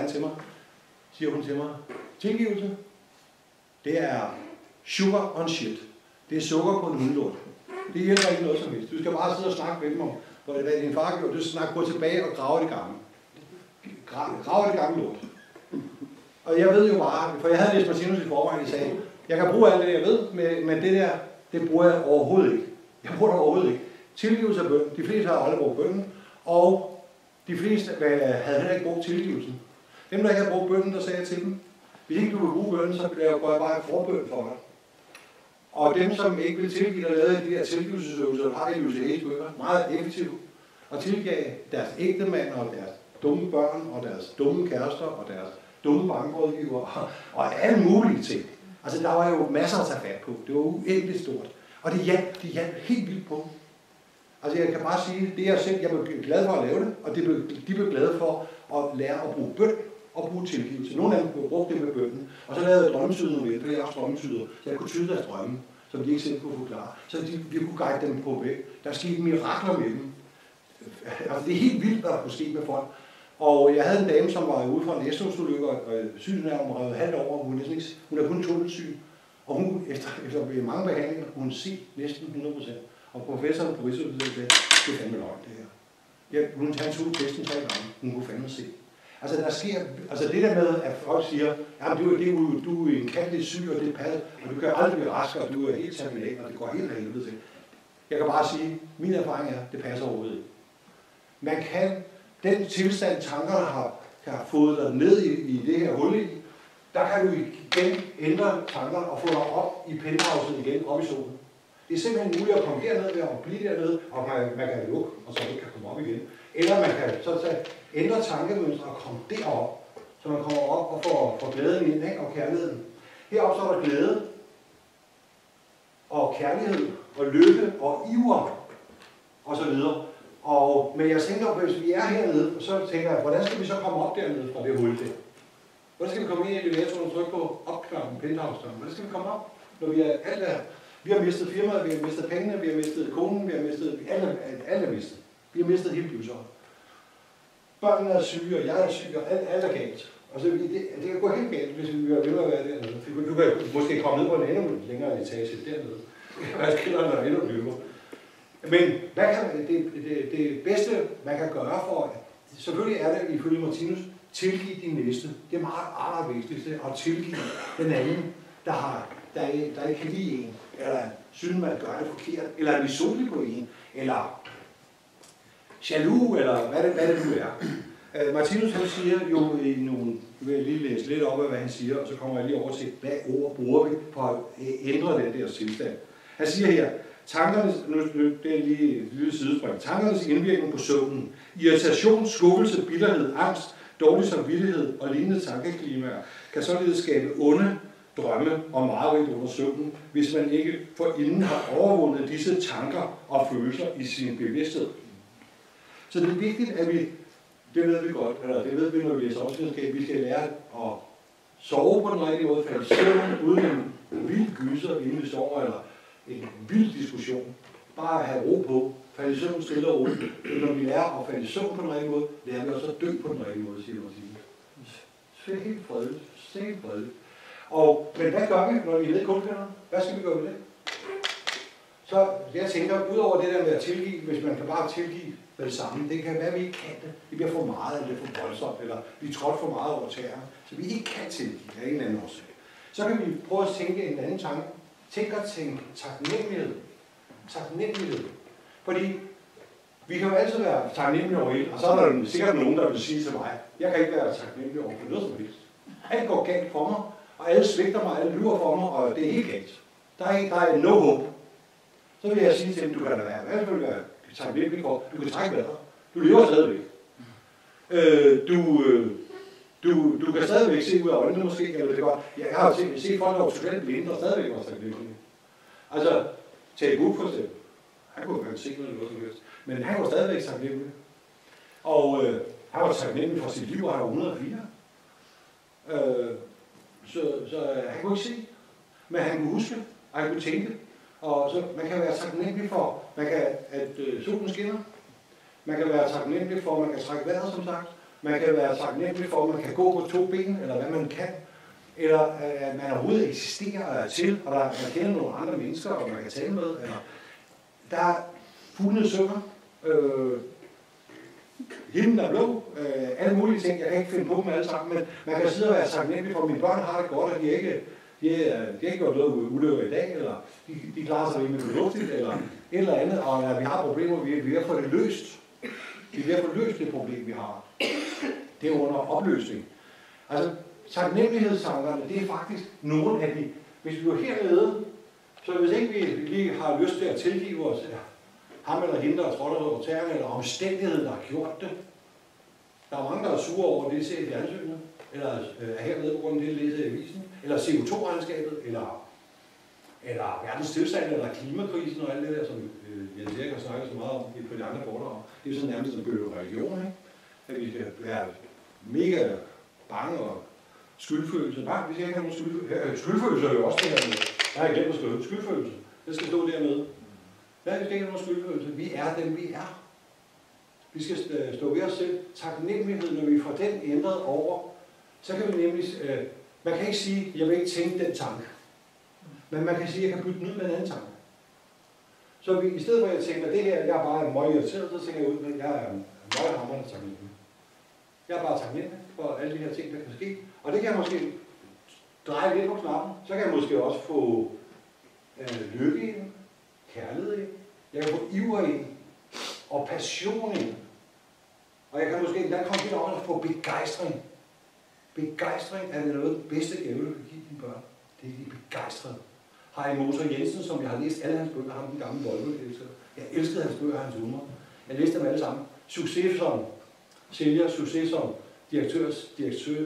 hun til mig, tilgivelse, det er sugar on shit. Det er sukker på en hundelort. Det hjælper ikke noget som helst. Du skal bare sidde og snakke med dem om, hvad din far gjorde. Du skal snakke, gå tilbage og grave det gamle. Grave det gamle lort. Og jeg ved jo bare, for jeg havde læst Martinus i forvejen, der sagde, jeg kan bruge alt det, jeg ved, men det der, det bruger jeg overhovedet ikke. Jeg bruger det overhovedet ikke. Tilgivelse af bøn. De fleste har aldrig brugt bønnen, og de fleste havde heller ikke brugt tilgivelsen. Dem, der ikke havde brugt bønnen, der sagde jeg til dem, hvis ikke du vil bruge bønnen, så går jeg bare forbøn for dig. Og dem, som ikke vil tilgive, der lavede de der tilgivelsesøvelser, der har de UCH-bøger, meget effektivt, og tilgav deres ægtemand og deres dumme børn, og deres dumme kærester, og deres dumme bankrådgiver, og alle mulige ting. Altså, der var jo masser at tage fat på. Det var uendeligt stort. Og det hjalp helt vildt på. Altså, jeg kan bare sige, det jeg blev glad for at lave det, og de blev glade for at lære at bruge bøn og bruge tilgivelse. Nogle af dem brugte det med bønnen, og så lavede jeg drømmetyder med det, for jeg er også drømmetyder, så jeg kunne tyde deres drømme, som de ikke selv kunne forklare. Så vi kunne guide dem på væk. Der skete mirakler med dem. Altså, det er helt vildt, hvad der kunne ske med folk. Og jeg havde en dame, som var ude fra en S-togsulykke, og synsnerven var revet halvt over, hun er kun tunnelsyg. Og hun, efter mange behandlinger, kunne hun se næsten 100%. Og professoren på Rigshospitalet sagde, det er fandme løgn, det her. Hun tog testen 3 gange, hun kunne fandme se. Altså, der sker, altså det der med, at folk siger, at du er en kaldelig syg, og det passer, og du kan aldrig blive rask, og du er helt terminal, og det går helt helvede til. Jeg kan bare sige, min erfaring er, at det passer overhovedet ikke. Man kan, den tilstand, tankerne har fået dig ned i det her hul i, der kan du igen ændre tankerne og få dig op i penthouset igen, op i solen. Det er simpelthen muligt at komme derned ved at blive dernede, og man kan lukke, og så ikke kan komme op igen. Eller man kan så ændre tankemønstre og komme derop, så man kommer op og får glæden ind, og kærligheden. Heroppe så er der glæde, og kærlighed, og lykke, og iver, og så videre. Men jeg tænker, hvis vi er hernede, så tænker jeg, hvordan skal vi så komme op dernede fra det hul der? Hvordan skal vi komme ind i elevatoren og trykke på opknappen, penthouse-knappen? Hvordan skal vi komme op, når vi er alt der? Vi har mistet firmaet, vi har mistet pengene, vi har mistet konen, vi har mistet, alle er mistet. Vi har mistet hele livsåret. Børnene er syge, og jeg er syg, og alt er galt. Og så det kan gå helt galt, hvis vi vil ved at være dernede. Du kan måske komme ned på en endnu længere etage dernede. Hvad skiller der endnu dybere? Men hvad kan det bedste, man kan gøre for, selvfølgelig er det ifølge Martinus, tilgive din næste. Det er meget vigtigste at tilgive den anden, der ikke kan lide en, eller synes, man gør det forkert, eller er misundelig på en, eller jaloux, eller hvad det nu er. Martinus han siger jo i nogle, vil jeg lige læse lidt op af, hvad han siger, og så kommer jeg lige over til, hvad ord bruger vi for at ændre den der tilstand. Han siger her, tankernes, nu det er lige et lille sidespring, tankernes indvirkning på søvnen, irritation, skuffelse, bitterhed, angst, dårlig samvittighed og lignende tankeklimaer kan således skabe onde drømme og mareridt under søvnen, hvis man ikke forinden har overvundet disse tanker og følelser i sin bevidsthed. Så det er vigtigt, at vi, det ved vi godt, eller det ved vi, når vi læser åndsvidenskab, vi skal lære at sove på den rigtige måde, falde i søvn uden en vild gyser, inden vi sover, eller en vild diskussion. Bare at have ro på, falde i søvn stille og roligt. Når vi lærer at falde i søvn på den rigtige måde, lærer vi også at dø på den rigtige måde, siger Martinus. Så det er helt fredeligt. Så helt fredeligt. Men hvad gør vi, når vi er nede i kuldkælderen? Hvad skal vi gøre med det? Så jeg tænker, udover det der med at tilgive, hvis man kan bare tilgive med det samme, det kan være, at vi ikke kan det. Det bliver for meget, eller for voldsomt, eller vi trådte for meget over tæerne, så vi ikke kan tilgive af en eller anden årsag. Så kan vi prøve at tænke en anden tanke. Tænk taknemmelighed. Taknemmelighed. Fordi vi kan jo altid være taknemmelige over et, og så er der sikkert nogen, der vil sige til mig, jeg kan ikke være taknemmelig over for noget som helst. Alt går galt for mig, og alle svigter mig, alle lyver for mig, og det er helt galt. Der er no hope. Så vil jeg sige til dem, du kan da være. Hvad vil være taknemmelig for? Du kan trække vejret. Du lever stadigvæk. Du kan stadigvæk se ud af øjnene måske, eller det godt. Jeg har set folk, der var totalt blinde, og stadigvæk var taknemmelige. Altså, Tage Gud for eksempel. Han kunne jo se noget som helst. Men han var stadigvæk taknemmelig. Og han var taknemmelig for sit liv, og han var 104. Så han kunne ikke se, men han kunne huske, og han kunne tænke. Og så man kan være taknemmelig for, at solen skinner. Man kan være taknemmelig for, at man kan trække vejret, som sagt. Man kan være taknemmelig for, at man kan gå på 2 ben, eller hvad man kan. Eller at man overhovedet eksisterer og er til, og man kender nogle andre mennesker, og man kan tale med. Eller der er fuglene synger. Himlen er blå. Alle mulige ting. Jeg kan ikke finde på dem alle sammen, men man kan sidde og være taknemmelig for, at mine børn har det godt, og de har ikke gjort noget ulykke i dag, eller de klarer sig rimelig fornuftigt, eller et eller andet, og når vi har problemer, vi er ved at få det løst. Vi er ved at få løst det problem, vi har. Det er under opløsning. Altså, taknemmelighedstankerne, det er faktisk nogle af de, hvis vi er hernede, så hvis ikke vi lige har lyst til at tilgive os, ham eller hende, der er trådt over tæerne, eller omstændigheden, der har gjort det. Der er mange, der er sure over det, ser i fjernsynet, eller er hernede på grund af det, læser i avisen, eller CO2-regnskabet, eller verdens tilstand, eller klimakrisen og alt det der, som Jens Erik har snakket så meget om på de andre foredrag. Det er jo sådan nærmest en bøge religion, ikke? At vi skal være mega bange og skyldfølelse. Nej, vi skal ikke have nogen skyldfølelse. Skyldfølelse er jo også det her med. Jeg har glemt at skrive skyldfølelse. Det skal stå dernede. Ja, vi skal ikke have nogen skyldfølelse. Vi er dem, vi er. Vi skal stå ved os selv. Taknemmelighed, når vi får den ændret over, så kan vi nemlig, man kan ikke sige, jeg vil ikke tænke den tanke. Men man kan sige, at jeg kan bytte den ud med en anden tanke. Så i stedet for at jeg tænker, at det her, jeg er bare meget irriteret, så tænker jeg ud, at jeg er meget hamrende taknemmelig. Jeg er bare taknemmelig for alle de her ting, der kan ske. Og det kan jeg måske dreje lidt på knappen. Så kan jeg måske også få lykke ind, kærlighed ind. Jeg kan få iver ind, og passion ind. Og jeg kan måske endda komme lidt over at få begejstring. Begejstring er noget af det bedste gave, du kan give dine børn. Det er de begejstrede. Harry Moser Jensen, som jeg har læst alle hans bøger, ham den gamle Volvo-elsker. Jeg elskede hans bøger og hans humor. Jeg læste dem alle sammen. Succes som sælger, succes som direktør,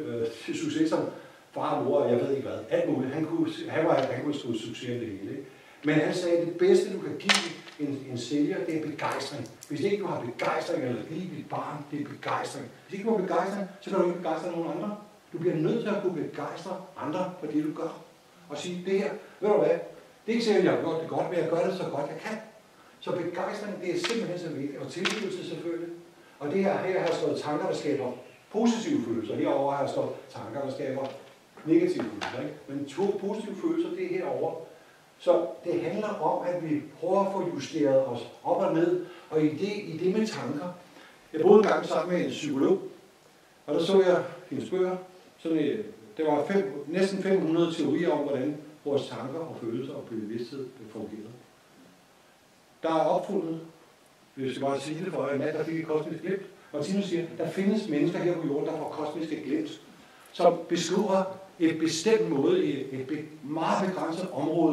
succes som far og mor, og jeg ved ikke hvad. Alt muligt. Han kunne skrive succes af det hele. Ikke? Men han sagde, at det bedste, du kan give en sælger, det er begejstring. Hvis ikke du har begejstring, eller give dit barn, det er begejstring. Hvis ikke du har begejstring, så kan du ikke begejstre nogen andre. Du bliver nødt til at kunne begejstre andre for det, du gør. Og sige, det her, ved du hvad, det er ikke sikkert, at jeg har gjort det godt, men jeg gør det så godt, jeg kan. Så begejstring, det er simpelthen så vigtigt. Og tilgivelse selvfølgelig. Og det her har jeg skrevet tanker, der skaber positive følelser. Herover har jeg skrevet tanker, der skaber negative følelser. Ikke? Men to positive følelser, det er herovre. Så det handler om, at vi prøver at få justeret os op og ned. Og i det med tanker. Jeg boede en gang sammen med en psykolog, og der så jeg hendes bøger. Der var næsten 500 teorier om, hvordan vores tanker og følelser og bevidsthed fungerede. Der er opfundet, hvis jeg bare sige det for en mand, der fik et kosmisk glimt. Martinus siger, der findes mennesker her på jorden, der får kosmiske glimt, som beskriver et bestemt måde i et meget begrænset område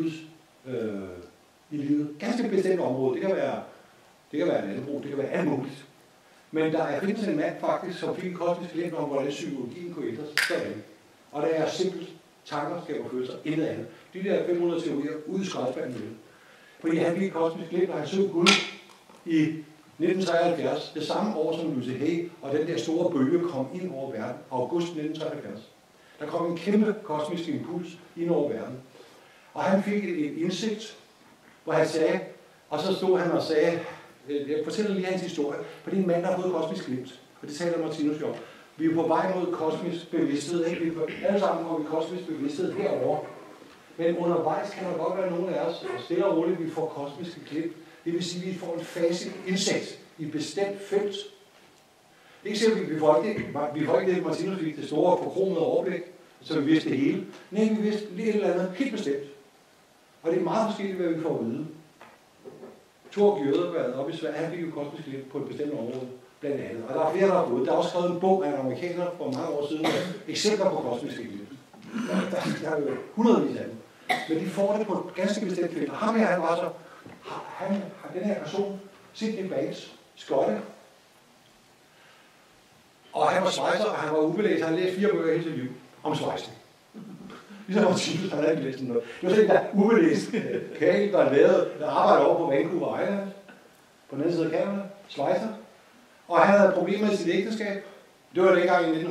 i livet. Ganske bestemt område. Det kan være landbrug, det kan være alt muligt. Men der findes en mand faktisk, som fik et kosmisk glimt om, hvordan psykologien kunne ændres sådan. Og der er simpelt tanker, skaber følelser, intet andet. De der 500 teorier ud i skraldespanden med. Fordi han fik et kosmisk glimt, og han så Gud i 1973, det samme år som Lucy Hay, og den der store bølge kom ind over verden, august 1973. Der kom en kæmpe kosmisk impuls ind over verden. Og han fik et indsigt, hvor han sagde, og så stod han og sagde, jeg fortæller lige hans historie, for det er en mand, der har fået kosmisk glimt, og det taler Martinus jo om. Vi er på vej mod kosmisk bevidsthed, ikke? Alle sammen får vi kosmisk bevidsthed herovre. Men undervejs kan der godt være nogen af os, og stille og roligt, vi får kosmiske glimt. Det vil sige, at vi får en fase indsigt i et bestemt felt. Det er ikke sikkert, at vi får ikke det, Martinus fik det store forkromede overblik, så vi vidste det hele. Nej, vi vidste lidt eller andet helt bestemt. Og det er meget forskelligt, hvad vi får at vide. Thor Gjøderberg oppe i Sverige, han fik jo kosmisk glimt på et bestemt område, blandt andet. Og der er flere, der har fået. Der er også skrevet en bog af en amerikaner for mange år siden, med eksempler på kosmiske glimt. Der er jo hundredvis af dem. Men de får det på et ganske bestemt felt. Og ham her, han var så, han har den her person, Sydney Banks, skotte. Og han var svejser, og han var ubelæst. Han læste 4 bøger hele sit liv om svejsning. Ligesom Martinus, han havde ikke læst noget. Det var sådan en der ubelæst kæl, der arbejdede over på Vancouver Island, på den anden side af Canada, svejser. Og han havde problemer i sit ægteskab. Det var dengang i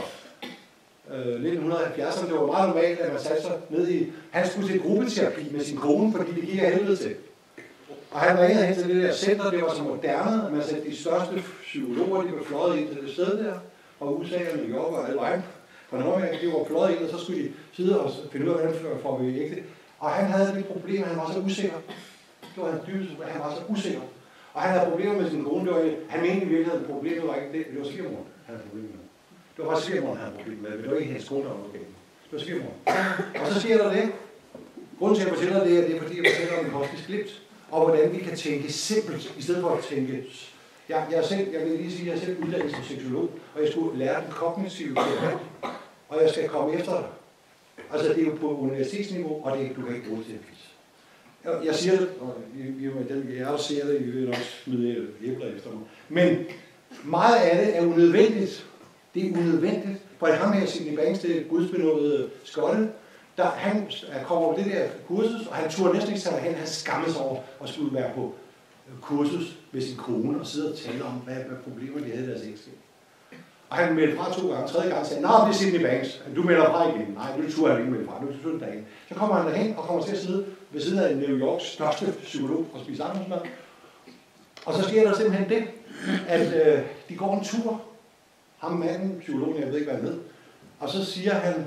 1970'erne. Det var meget normalt, at man satte sig ned i... Han skulle til gruppeterapi med sin kone, fordi det gik af helvede til. Og han ringede hen til det der center, det var så moderne, at man satte de største psykologer, de var fløjet ind til det sted der, og USA og New York og alle vejen. For Norge, de var fløjet ind, og så skulle de sidde og finde ud af, hvordan får vi ægte. Og han havde det problem, at han var så usikker. Det var hans dybeste, at han var så usikker. Og han havde problemer med sin kone. Han mente i virkeligheden, at problemet var ikke det. Det var svigermoren, han havde problemer med. Det var faktisk svigermoren, han havde problemer med. Men det var ikke hans kone, der var okay. Det var svigermoren. Og så sker der det. Grunden til, at jeg fortæller det, er fordi jeg fortæller om en kosmisk glimt. Og hvordan vi kan tænke simpelt, i stedet for at tænke... Jeg vil lige sige, at jeg er selv uddannet som seksolog, og jeg skulle lære den kognitive teori, og jeg skal komme efter dig. Altså, det er jo på universitetsniveau, og du kan ikke bruge det til en quiz. Jeg siger det, og jeg også ser det, I vil også smide æbler efter mig. Men meget af det er unødvendigt. Det er unødvendigt, for ham her, Sydney Banks, det gudsbenådede skotte, han kommer på det der kursus, og han turde næsten ikke tage hen, han skammede sig over at skulle være på kursus med sin kone og sidde og tale om, hvad problemer de havde i deres ægteskab. Og han meldte fra 2 gange, 3. gang sagde, nej, det er Sydney Banks, du melder fra igen. Nej, nu turde han ikke melde fra, nu turde han derhen. Så kommer han derhen og kommer til at sidde ved siden af New Yorks største psykolog og spise aftensmad. Og så sker der simpelthen det, at de går en tur. Ham manden, psykologen, jeg ved ikke, hvad han ved. Og så siger han,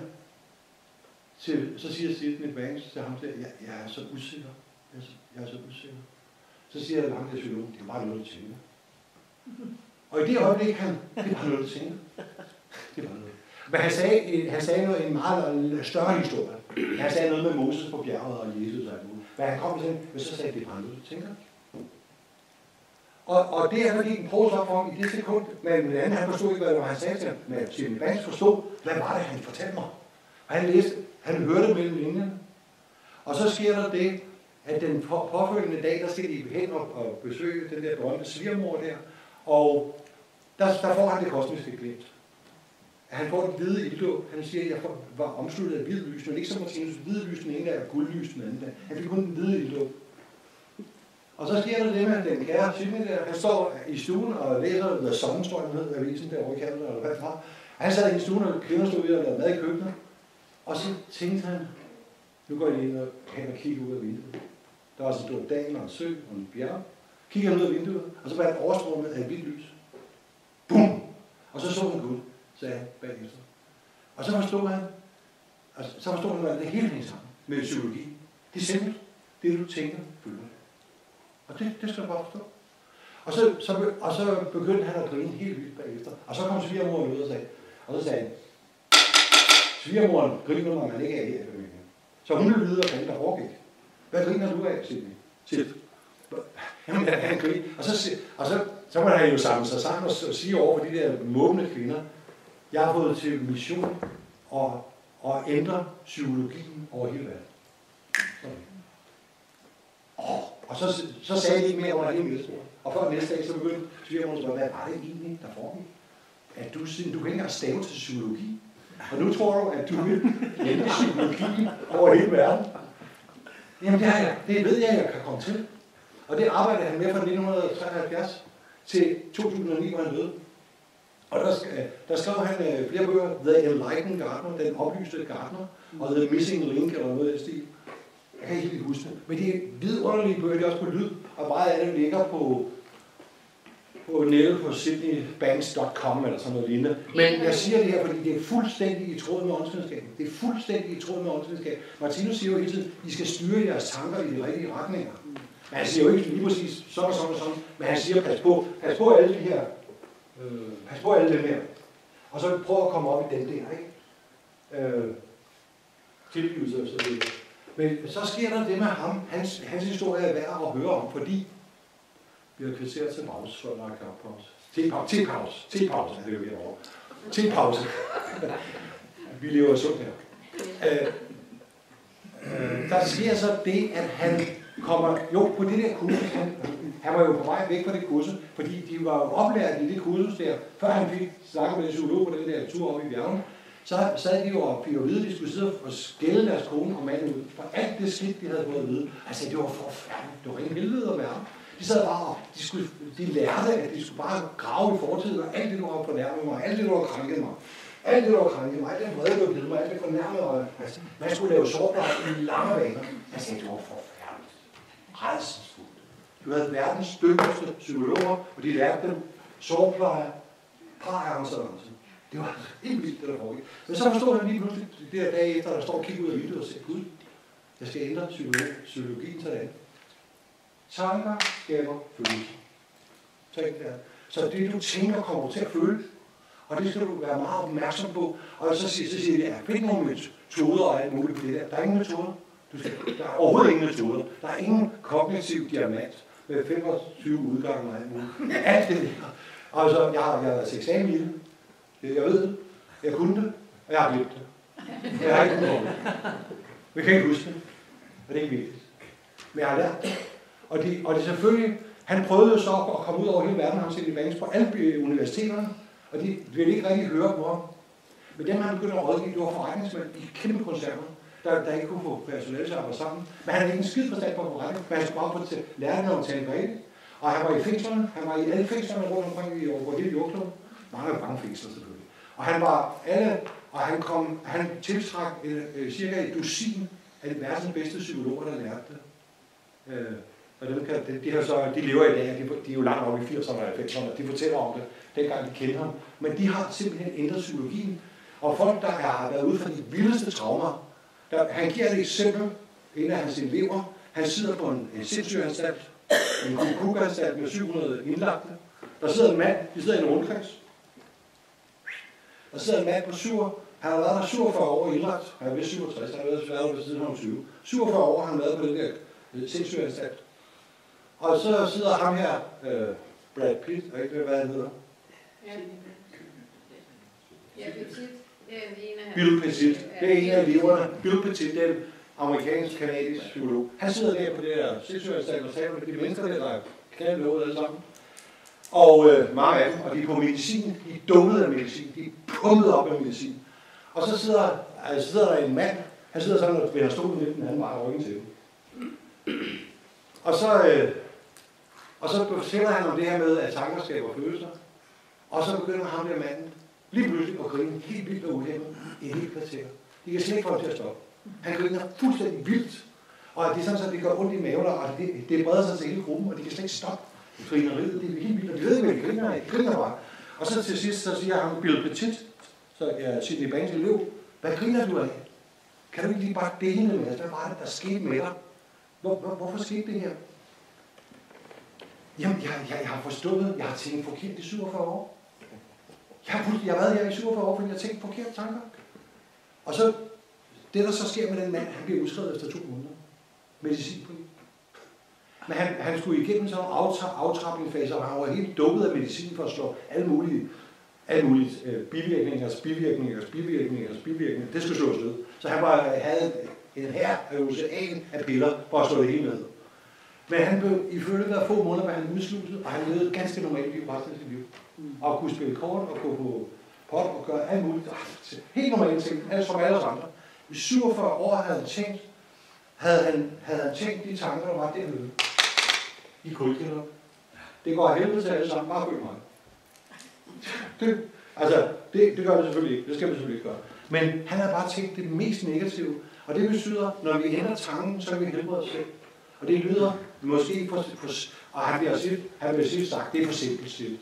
så siger Sydney Banks til ham, jeg er så usikker. Jeg er så usikker. Så siger han, at det er bare noget, du tænker. Og i det øjeblik, det er bare noget, du tænker. Det er bare noget. Men han sagde noget, en meget større historie. Han sagde noget med Moses på bjerget og Jesus og alt muligt. Men han kom til, men så sagde det er bare noget, du tænker. Og det er der gik en pros op for ham i det sekund, men den anden, han forstod ikke, hvad han sagde til ham. Men Sydney Banks forstod, hvad var det, han fortalte mig. Og han hørte mellem linjerne. Og så sker der det, at den påfølgende dag, der skal de hen og besøge den der berømte svigermor der, og der får han det kosmiske glimt. at han får den hvide ilddåb. Han siger, at jeg var omsluttet af hvid lys, men ikke som Martinus hvid lys den ene dag og guldlys den anden dag. Han fik kun den hvide ilddåb. Og så sker der det med den kære Sidney der. Han står i stuen og læser The Sun, tror jeg, den hedder, avisen derovre i Canada, eller hvad det var. Han sad i stuen, og kvinder stod ud og lavede mad i køkkenet. Og så tænkte han, nu går jeg ind og kigger ud af vinduet. Der var så stor dal og en sø og en bjerg. Kigger han ud af vinduet, og så var han overstrålet af et hvidt lys. Bum! Og så han Gud, sagde han bagefter. Og så forstod han, at det hele hænger sammen med psykologi. Det er simpelt. Det du tænker, føler. Og det skal du bare forstå. Og så begyndte han at grine helt vildt bagefter. Og så kom svigermoren ud og sagde han, svigermoren griner, når man ikke er her i familien. Så hun ville vide, hvad der foregik. Hvad griner du af, Sidney? Jamen, han griner. Og så må han jo samle sig sammen og sige over for de der måbne kvinder, jeg har fået til mission at ændre psykologien over hele verden. Og så sagde de ikke mere under hele middagsbordet. Og før næste dag, så begyndte svigermoren at spørge, hvad var det egentlig, der foregik? At du kan ikke engang stave til psykologi. Og nu tror du, at du vil ændre psykologien over hele verden. Jamen det ved jeg kan komme til. Og det arbejdede han med fra 1973 til 2009, hvor han døde. Og der skrev han flere bøger, The Enlightened Gardener, den oplyste gartner, og The Missing Link, eller noget af den stil. Jeg kan ikke helt huske det. Men det er vidunderlige bøger, det er også på lyd, og meget af det ligger på nettet på sydneybanks.com eller sådan noget lignende. Men jeg siger det her, fordi det er fuldstændig i tråd med åndsvidenskaben. Det er fuldstændig i tråd med åndsvidenskaben. Martinus siger jo hele tiden, I skal styre jeres tanker i de rigtige retninger. Men han siger jo ikke lige præcis sådan og sådan og sådan, men han siger, pas på alle de her, pas på alle dem her. Og så prøv at komme op i den der, ikke? Tilgivelse og så videre. Men så sker der det med ham, hans historie er værd at høre om, fordi vi har kvitteret til pause, før der er kappepause. Tepause, det er jo herovre. Tepause. Vi lever sundt her. Der sker så det, at han kommer, på det der kursus, han var jo på vej væk fra det kursus, fordi de var jo oplært i det kursus der, før han fik snakket med en psykolog på den der tur op i bjergene. Så sad de jo og fik at vide, at de skulle sidde og skælde deres kone og manden ud. For alt det skidt, de havde fået at vide. Altså, det var forfærdeligt. Det var rent helvede at være. De sad bare og de lærte, at de skulle bare grave i fortiden, og alt det, du har fornærmet mig, alt det, du har krænket mig. Alt det, du har krænket mig, alt det vrede, du har givet mig, alt det fornærmet mig. Altså, man skulle lave sårpleje i lange baner. Altså, det var forfærdeligt. Rædselsfuldt. Du havde verdens dygtigste psykologer, og de lærte dem sårpleje, parangserance. Det var helt vildt, det der foregik. Men så forstod han lige pludselig, det der dag efter, der står og kigger ud af vinduet og siger, Gud, jeg skal ændre psykologien sådan. Tanker skaber følelser. Tænk der. Så det du tænker kommer til at føle, og det skal du være meget opmærksom på. Og så siger de, find nogle metoder og alt muligt på det der. Der er ingen metoder. Der er overhovedet ingen metoder. Der er ingen kognitiv diamant med 25 udgange og alt muligt. Alt det der. Altså, jeg har været til eksamen i det. Jeg ved det. Jeg kunne det. Og jeg har glemt det. Jeg har ikke kunnet det. Vi kan ikke huske det. Og det er ikke vigtigt. Men jeg har lært det. Og det selvfølgelig, han prøvede så at komme ud over hele verden, han sætte i banks på alle universiteterne, og de ville ikke rigtig høre på ham. Men dem han begyndte at rådgive, det var forretningsmænd i kæmpe koncerner, der ikke kunne få personale til at arbejde sammen. Men han havde ikke en skid forstand på forretning, men han skulle bare få lære dem at tale rigtigt. Og han var i fængslerne, han var i alle fængslerne rundt omkring over hele jordkloden. Mange fængsler selvfølgelig. Og han var alle, og han tiltrak cirka et dusin af de verdens bedste psykologer, der lærte det. Og de lever i dag, de er jo langt oppe i 80'erne og 90'erne, de fortæller om det, dengang de kendte ham. Men de har simpelthen ændret psykologien. Og folk, der har været ude for de vildeste traumer, han giver et eksempel, en af hans elever, han sidder på en sindssygeanstalt, en kukanstalt med 700 indlagte. Der sidder en mand, de sidder i en rundkreds. Der sidder en mand på 7, han har været der 47 år indlagt, han er vist 67, han har været der siden 20. 47 år har han været på den der sindssygeanstalt. Og så sidder ham her, Brad Pitt, og ikke hvad han hedder. Ja, Petit. Det er en af Bill Petit. Det er en af eleverne. Bill Petit, den amerikansk-kanadisk psykolog. Han sidder der på det der sindssygeanstalt og taler med de mennesker der, der knaldlåget alle sammen. Og mange af dem, og de er på medicin, de er dummet af medicin, de er pumpet op af medicin. Og så sidder der en mand, han sidder sådan og vender stolen lidt, den anden vej ryggen til dem. Og så fortæller han om det her med, at tanker skaber følelser. Og så begynder ham der manden lige pludselig at grine helt vildt og uhæmmet i et helt kvarter. De kan slet ikke få ham til at stoppe. Han griner fuldstændig vildt. Og det er sådan, at det gør ondt i maven, og det breder sig til hele gruppen, og de kan slet ikke stoppe grineriet. Det er helt vildt, og de ved ikke, hvad de griner af. De griner bare. Og så til sidst, så siger han, Bill Petit, så jeg Sidney Banks elev, hvad griner du af? Kan du ikke lige bare dele med os? Hvad var det, der skete med dig? Hvorfor skete det her? Jamen, jeg har forstået, jeg har tænkt forkert i 47 år. Jeg har været her i 47 år, fordi jeg har tænkt forkerte tanker. Og så, det der så sker med den mand, han bliver udskrevet efter 2 måneder. Medicinfri. Men han skulle igennem sådan en aftrapningsfase, og han var helt dukket af medicin for at slå alle mulige bivirkninger. Det skulle slås ned. Så han havde en hær af ocean af piller for at slå det hele ned. Men han blev i følge af få måneder, var han udsluset, og han levede ganske normalt liv resten af sit liv. Og kunne spille kort og gå på pot og gøre alt muligt. Helt normale ting, som alle os andre. I 47 år havde han tænkt de tanker, der var dernede. I kuldkælderen. Det går af helvede til alle sammen, bare følg mig. Det gør det selvfølgelig ikke. Det skal man selvfølgelig ikke gøre. Men han havde bare tænkt det mest negative. Og det betyder, når vi ændrer tanken, så kan vi helbrede os selv. Og det lyder måske og han vil sige sagt, det er for simpelt stil.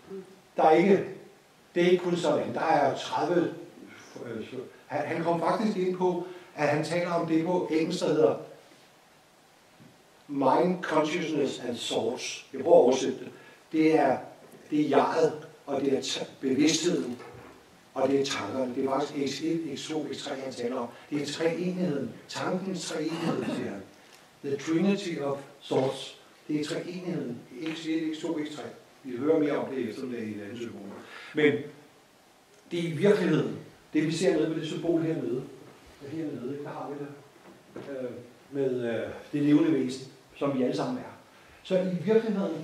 Det er ikke kun sådan. Der er 30... Han kom faktisk ind på, at han taler om det på engelsk, der hedder Mind, Consciousness and Source. Jeg prøver at oversætte det. Det er jeget, og det er bevidstheden, og det er tankerne. Det er faktisk X1, X2, X3, han taler om. Det er treenigheden. Tankens treenighed, siger han. The Trinity of Source. Det er treenigheden. X1, X2, X3. Vi hører mere om det eftermiddag i en anden symbol. Men det er i virkeligheden, det vi ser nede med det symbol hernede. Og hernede, der har vi det. Med det levende væsen, som vi alle sammen er. Så i virkeligheden,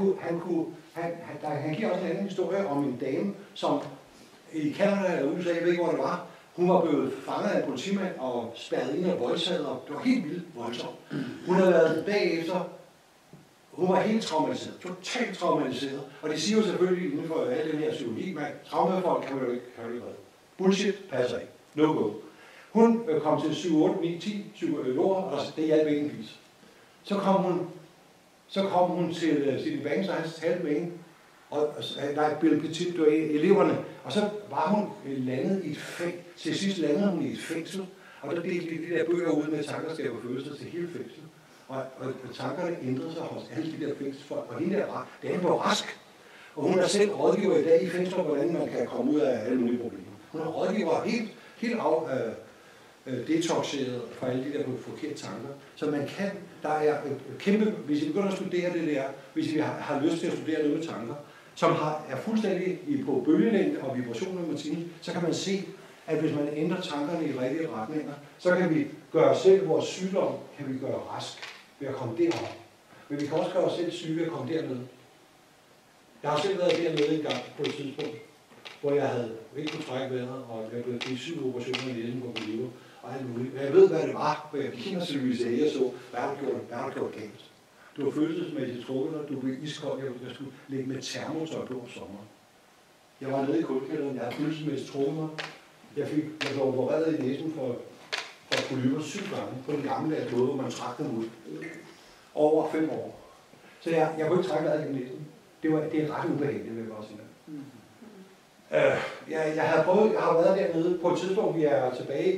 han giver også en anden historie om en dame, som i Canada eller USA, jeg ved ikke hvor det var, hun var blevet fanget af en politimand og spærret ind og voldtaget, og det var helt vildt voldsomt. Hun havde været bagefter, hun var helt traumatiseret, totalt traumatiseret, og det siger jo selvfølgelig inden for al den her psykologi, at traumafolk kan man jo ikke redde. Bullshit passer ikke. No go. Hun kom til 7, 8, 9, 10 psykologer, og det hjalp ikke en pis. Så kom hun til Sidney Banks, og han talte med hende, og Bill Petit, var eleverne, og så var hun landet i et fængsel. Til sidst landede hun i et fængsel, og der delte de der bøger ud med tankerskab og følelser til hele fængslet. Og tankerne ændrede sig hos alle de der fængselsfolk, og hende der damen var rask. Og hun er selv rådgiver i dag i fængsler, hvordan man kan komme ud af alle mulige problemer. Hun er rådgiver helt detoxeret fra alle de der forkerte tanker. Så man kan, der er kæmpe, hvis I begynder at studere det der, hvis I har lyst til at studere noget med tanker, som er fuldstændig på bølgelængde og vibrationer med tiden, så kan man se, at hvis man ændrer tankerne i rigtige retninger, så kan vi gøre selv vores sygdom, kan vi gøre rask ved at komme derop. Men vi kan også gøre os selv syge ved at komme dernede. Jeg har selv været dernede en gang på et tidspunkt, hvor jeg havde ikke kunne trække vejret, og jeg blev givet 7 operationer i næsen på min liv, og alt muligt. Jeg ved, hvad det var, hvor jeg gik ind og civiliserede, og så, hvad har du gjort galt? Du var følelsesmæssigt trukket, og du blev iskold, jeg skulle ligge med termotøj på om sommeren. Jeg var nede i kuldkælderen, jeg havde følelsesmæssigt trukket mig. Jeg blev opereret i næsen for polypper 7 gange på den gamle måde, hvor man trak dem ud. Over 5 år. Så jeg kunne ikke trække vejret gennem næsen. Det er ret ubehageligt, vil jeg godt sige. Jeg har været dernede på et tidspunkt, vi er tilbage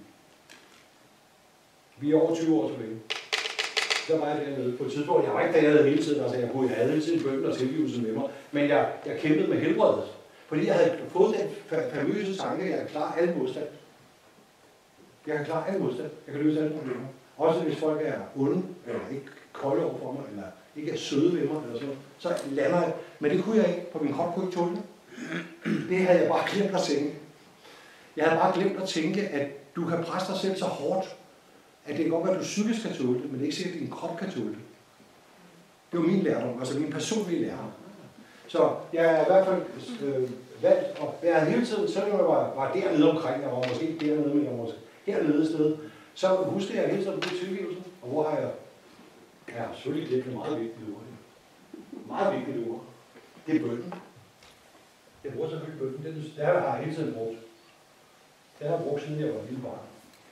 vi er over 20 år tilbage. Så var jeg dernede på et tidspunkt, jeg var ikke dernede hele tiden, altså jeg havde hele tiden bønnen og tilgivelsen med mig, men jeg kæmpede med helbredet, fordi jeg havde fået den famøse tanke, at jeg kan klare alle modstand. Jeg kan klare alle modstand, jeg kan løse alle problemer. Også hvis folk er onde, eller ikke kolde over for mig, eller ikke er søde ved mig, eller så lander jeg. Men det kunne jeg ikke, for min krop kunne ikke tåle det. Det havde jeg bare glemt at tænke. Jeg havde bare glemt at tænke, at du kan presse dig selv så hårdt, at det kan godt være, at du psykisk kan tåle det, men det er ikke sikkert, at din krop kan tåle det. Det var min lærdom, altså min personlige lærdom. Så jeg er i hvert fald valgt, og jeg har hele tiden, selvom jeg var dernede omkring, jeg var måske dernede, men jeg var måske hernede et sted, så husker jeg hele tiden på tilgivelsen, og hvor har jeg selvfølgelig glemt det meget vigtigt ord. Meget vigtigt ord. Det er bønnen. Jeg bruger selvfølgelig bønnen. Den har jeg hele tiden brugt. Den har jeg brugt, siden jeg var lille barn.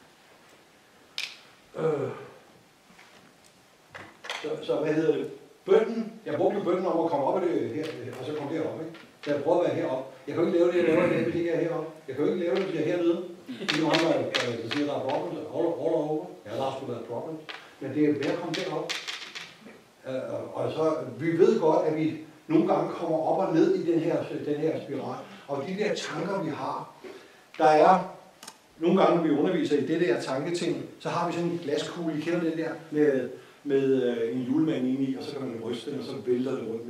Så hvad hedder det? Bønnen. Jeg brugte bønnen om at komme op af det her, og så komme derop, ikke? Så jeg prøver at være heroppe. Jeg kan jo ikke lave det, jeg laver i dag, hvis jeg er heroppe. Jeg kan jo ikke lave det, hvis jeg er hernede. Det er jo andre, der siger, der er problems all over. Ja, der har sgu været problems. Men det er ved at komme derop. Og så, vi ved godt, at vi nogle gange kommer op og ned i den her spiral. Og de der tanker, vi har, der er nogle gange, når vi underviser i det der tanketing, så har vi sådan en glaskugle, I kender den der, med en julemand inde i, og så kan man ryste den, og så vælter det rundt med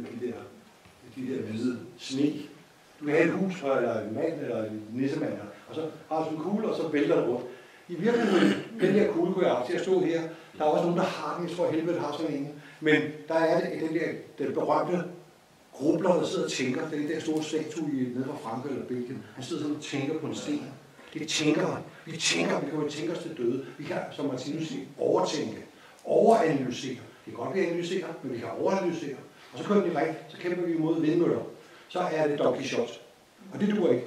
de der hvide sne. Du kan have et hus, eller en mand, eller en nissemand, og så har du sådan en kugle, og så vælter det rundt. I virkeligheden, den der kugle kunne jeg have til at stå her. Der er også nogen, der har den, jeg tror helvede har sådan en. Men der er den berømte grubler, der sidder og tænker. Det er den der store statue nede fra Frankrig eller Belgien. Han sidder sådan og tænker på en sten. Det tænker. Vi kan jo tænke os til døde. Vi kan, som Martinus siger, overtænke. Overanalysere. Det kan godt være analysere, men vi kan overanalysere. Og så kører vi rigtigt, så kæmper vi imod vindmøller. Så er det Don Quixote. Og det duer ikke.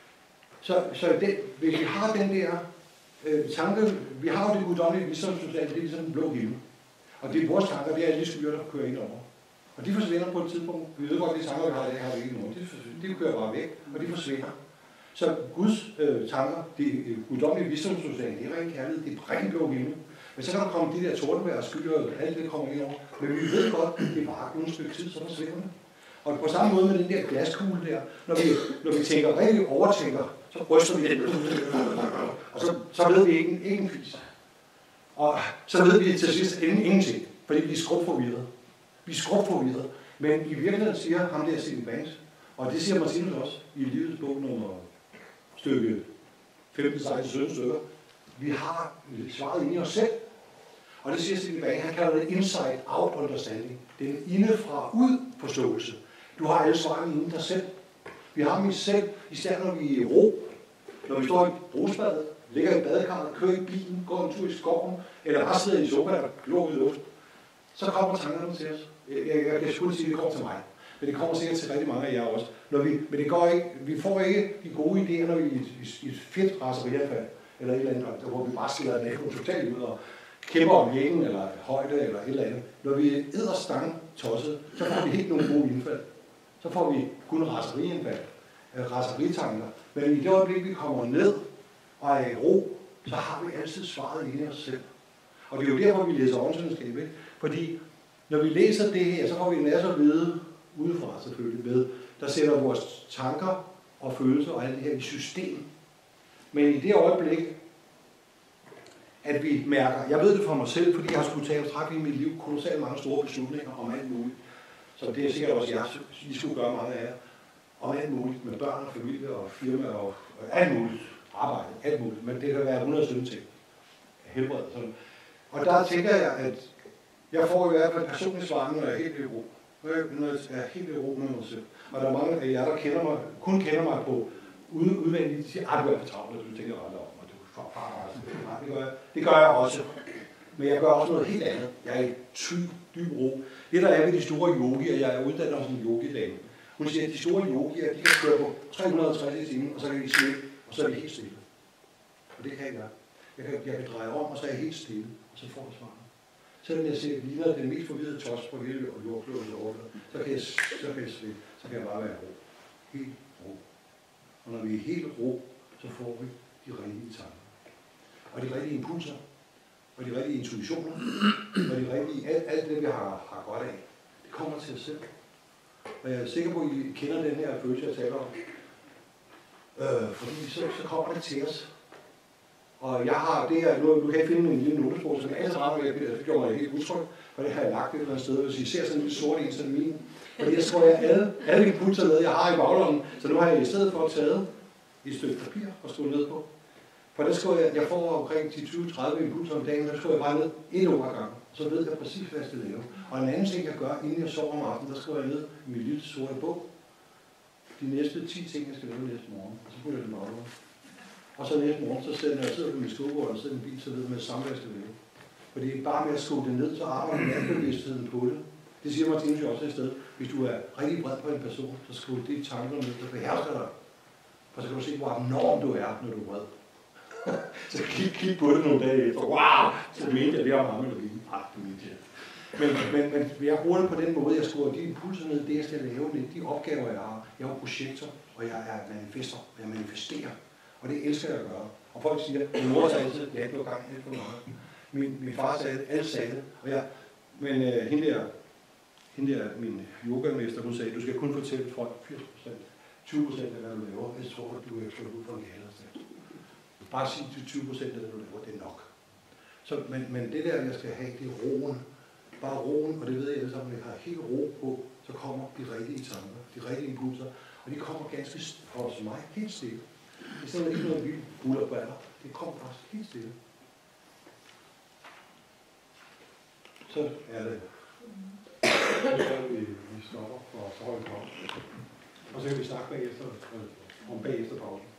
Så hvis vi har den der tanke, vi har jo det guddommelige visdomssociale, det er ligesom en blå himmel. Og det er vores tanker, det er alle de skyer, der kører ind over. Og de forsvinder på et tidspunkt. Vi ved godt, at de tanker, vi har, det har vi ikke nogen. De kører bare væk, og de forsvinder. Så Guds tanker, det guddommelige visdomssociale, det er ren kærlighed, det er ren blå himmel. Men så kan der komme de der tordenvejr og skyer, og alt det kommer ind over. Men vi ved godt, at det varer kun et stykke tid, så forsvinder det. Og på samme måde med den der glaskugle der, når vi tænker rigtig overtænker, så ryster vi den. Og så ved vi ikke en fis. Og så ved vi til sidst ingenting, fordi vi er skrubforvirret. Vi er skrubforvirret. Men i virkeligheden siger ham der Stephen Banks, og det siger Martinus også i livets bog nummer stykke 15, 16, 17 stykker, vi har svaret inde i os selv. Og det siger Stephen Banks, han kalder det inside-out understanding. Det er en indefra-ud forståelse. Du har alle svarene inde i dig selv. Vi har dem i selv, især når vi er i ro. Når vi står i brugsbadet, ligger i badekarret, kører i bilen, går en tur i skoven, eller bare sidder i sofaen og glor ud i luften, så kommer tankerne til os. Jeg kan sgu sige, at det kommer til mig. Men det kommer sikkert til rigtig mange af jer også. Men det går ikke, vi får ikke de gode idéer, når vi er i et fedt raserianfald, eller et eller andet, hvor vi bare skiller naboen totalt ud og kæmper om hækken, eller højde, eller et eller andet. Når vi æder stang tosset, så får vi helt nogle gode indfald. Så får vi kun raserianfald, raseritanker. Men i det øjeblik, vi kommer ned og er i ro, så har vi altid svaret inde i os selv. Og det er jo derfor, vi læser åndsvidenskab, ikke? Fordi når vi læser det her, så får vi en masse at vide udefra selvfølgelig med, der sætter vores tanker og følelser og alt det her i system. Men i det øjeblik, at vi mærker, jeg ved det for mig selv, fordi jeg har skulle træffe i mit liv kolossalt mange store beslutninger om alt muligt. Så det er sikkert også jeg, I skulle gøre mange af jer, om alt muligt med børn og familie og firma og alt muligt. Arbejde, alt muligt, men det kan være 117 ting. Helbred. Og der tænker jeg, at jeg får i hvert fald personligt svar, når jeg er helt i ro. Når jeg er helt i ro med mig selv. Og der er mange af jer, der kun kender mig på udvendigt, de siger, at du er for travlt, og du tænker ret om, og du er det gør jeg også. Men jeg gør også noget helt andet. Jeg er i dyb ro. Det der er ved de store yogier, jeg er uddannet som en yogidame. Hun siger, at de store yogier, de kan køre på 360 i timen, og så kan de slippe. Og så er vi helt stille. Og det kan jeg gøre. Jeg kan dreje om, og så er jeg helt stille, og så får jeg svaret. Selvom jeg ser, ligner den mest forvirrede tos på hele jordklodens overflade, så kan jeg slippe. Så kan jeg bare være ro. Helt ro. Og når vi er helt ro, så får vi de rigtige tanker. Og de rigtige impulser. Og de rigtige intuitioner. Og de rigtige, alt det, vi har godt af, det kommer til os selv. Og jeg er sikker på, at I kender den her følelse, jeg taler om. Fordi så kommer det til os. Og jeg har det her, nu kan jeg finde en lille notesbog, som jeg altid rammer, det gjorde mig helt utryg, for det har jeg lagt et eller andet sted. Hvis I ser sådan en lille sort en, sådan min, fordi jeg tror, jeg alle impulser med, jeg har i baglommen, så nu har jeg i stedet for taget et stykke papir og stået ned på. For der skriver jeg får omkring 20-30 impulser om dagen, der skriver jeg bare ned et ord ad gangen, så ved jeg præcis, hvad jeg skal lave. Og en anden ting, jeg gør, inden jeg sover om aftenen, der skriver jeg ned i min lille sorte bog, de næste 10 ting, jeg skal lave næste morgen, og så bliver det meget. Og så næste morgen, så sidder jeg på min stuegård, og sidder i en bil, så ved jeg med det samme, hvad jeg skal lave. Fordi bare med at skubbe det ned, så arbejder mærkebevidstheden på det. Det siger Martinus jo også et sted. Hvis du er rigtig bred på en person, så skubbe de tanker ned, der behersker dig. Og så kan du se, hvor abnorm du er, når du er bred. Så kig på det nogle dage efter. Wow! Så mente jeg, det har mange eller lignende. Nej, det mente jeg. Men jeg bruger det på den måde, jeg skruer de impulser ned, det jeg skal lave, de opgaver, jeg har. Jeg er projektor, og jeg er manifester, og jeg manifesterer. Og det elsker jeg at gøre. Og folk siger, min mor sagde altid, ja, du har gang helt for meget. Min far sagde det, alle sagde det. Men hende der, min yogamester, hun sagde, du skal kun fortælle folk 80%, 20% af hvad du laver, hvis tror du er slået ud fra en gale. Bare sig til 20% af det, du laver, det er nok. Så, men det der, jeg skal have, det er roen. Bare roen, og det ved jeg alle sammen, når jeg har helt ro på, så kommer de rigtige tanker, de rigtige impulser, og de kommer ganske hos mig helt stille. Det er sådan ikke noget vildt buller på alder. Det kommer faktisk helt stille. Så er det. Vi stopper for højt pause. Og så kan vi snakke bagefter, om bagefter pausen.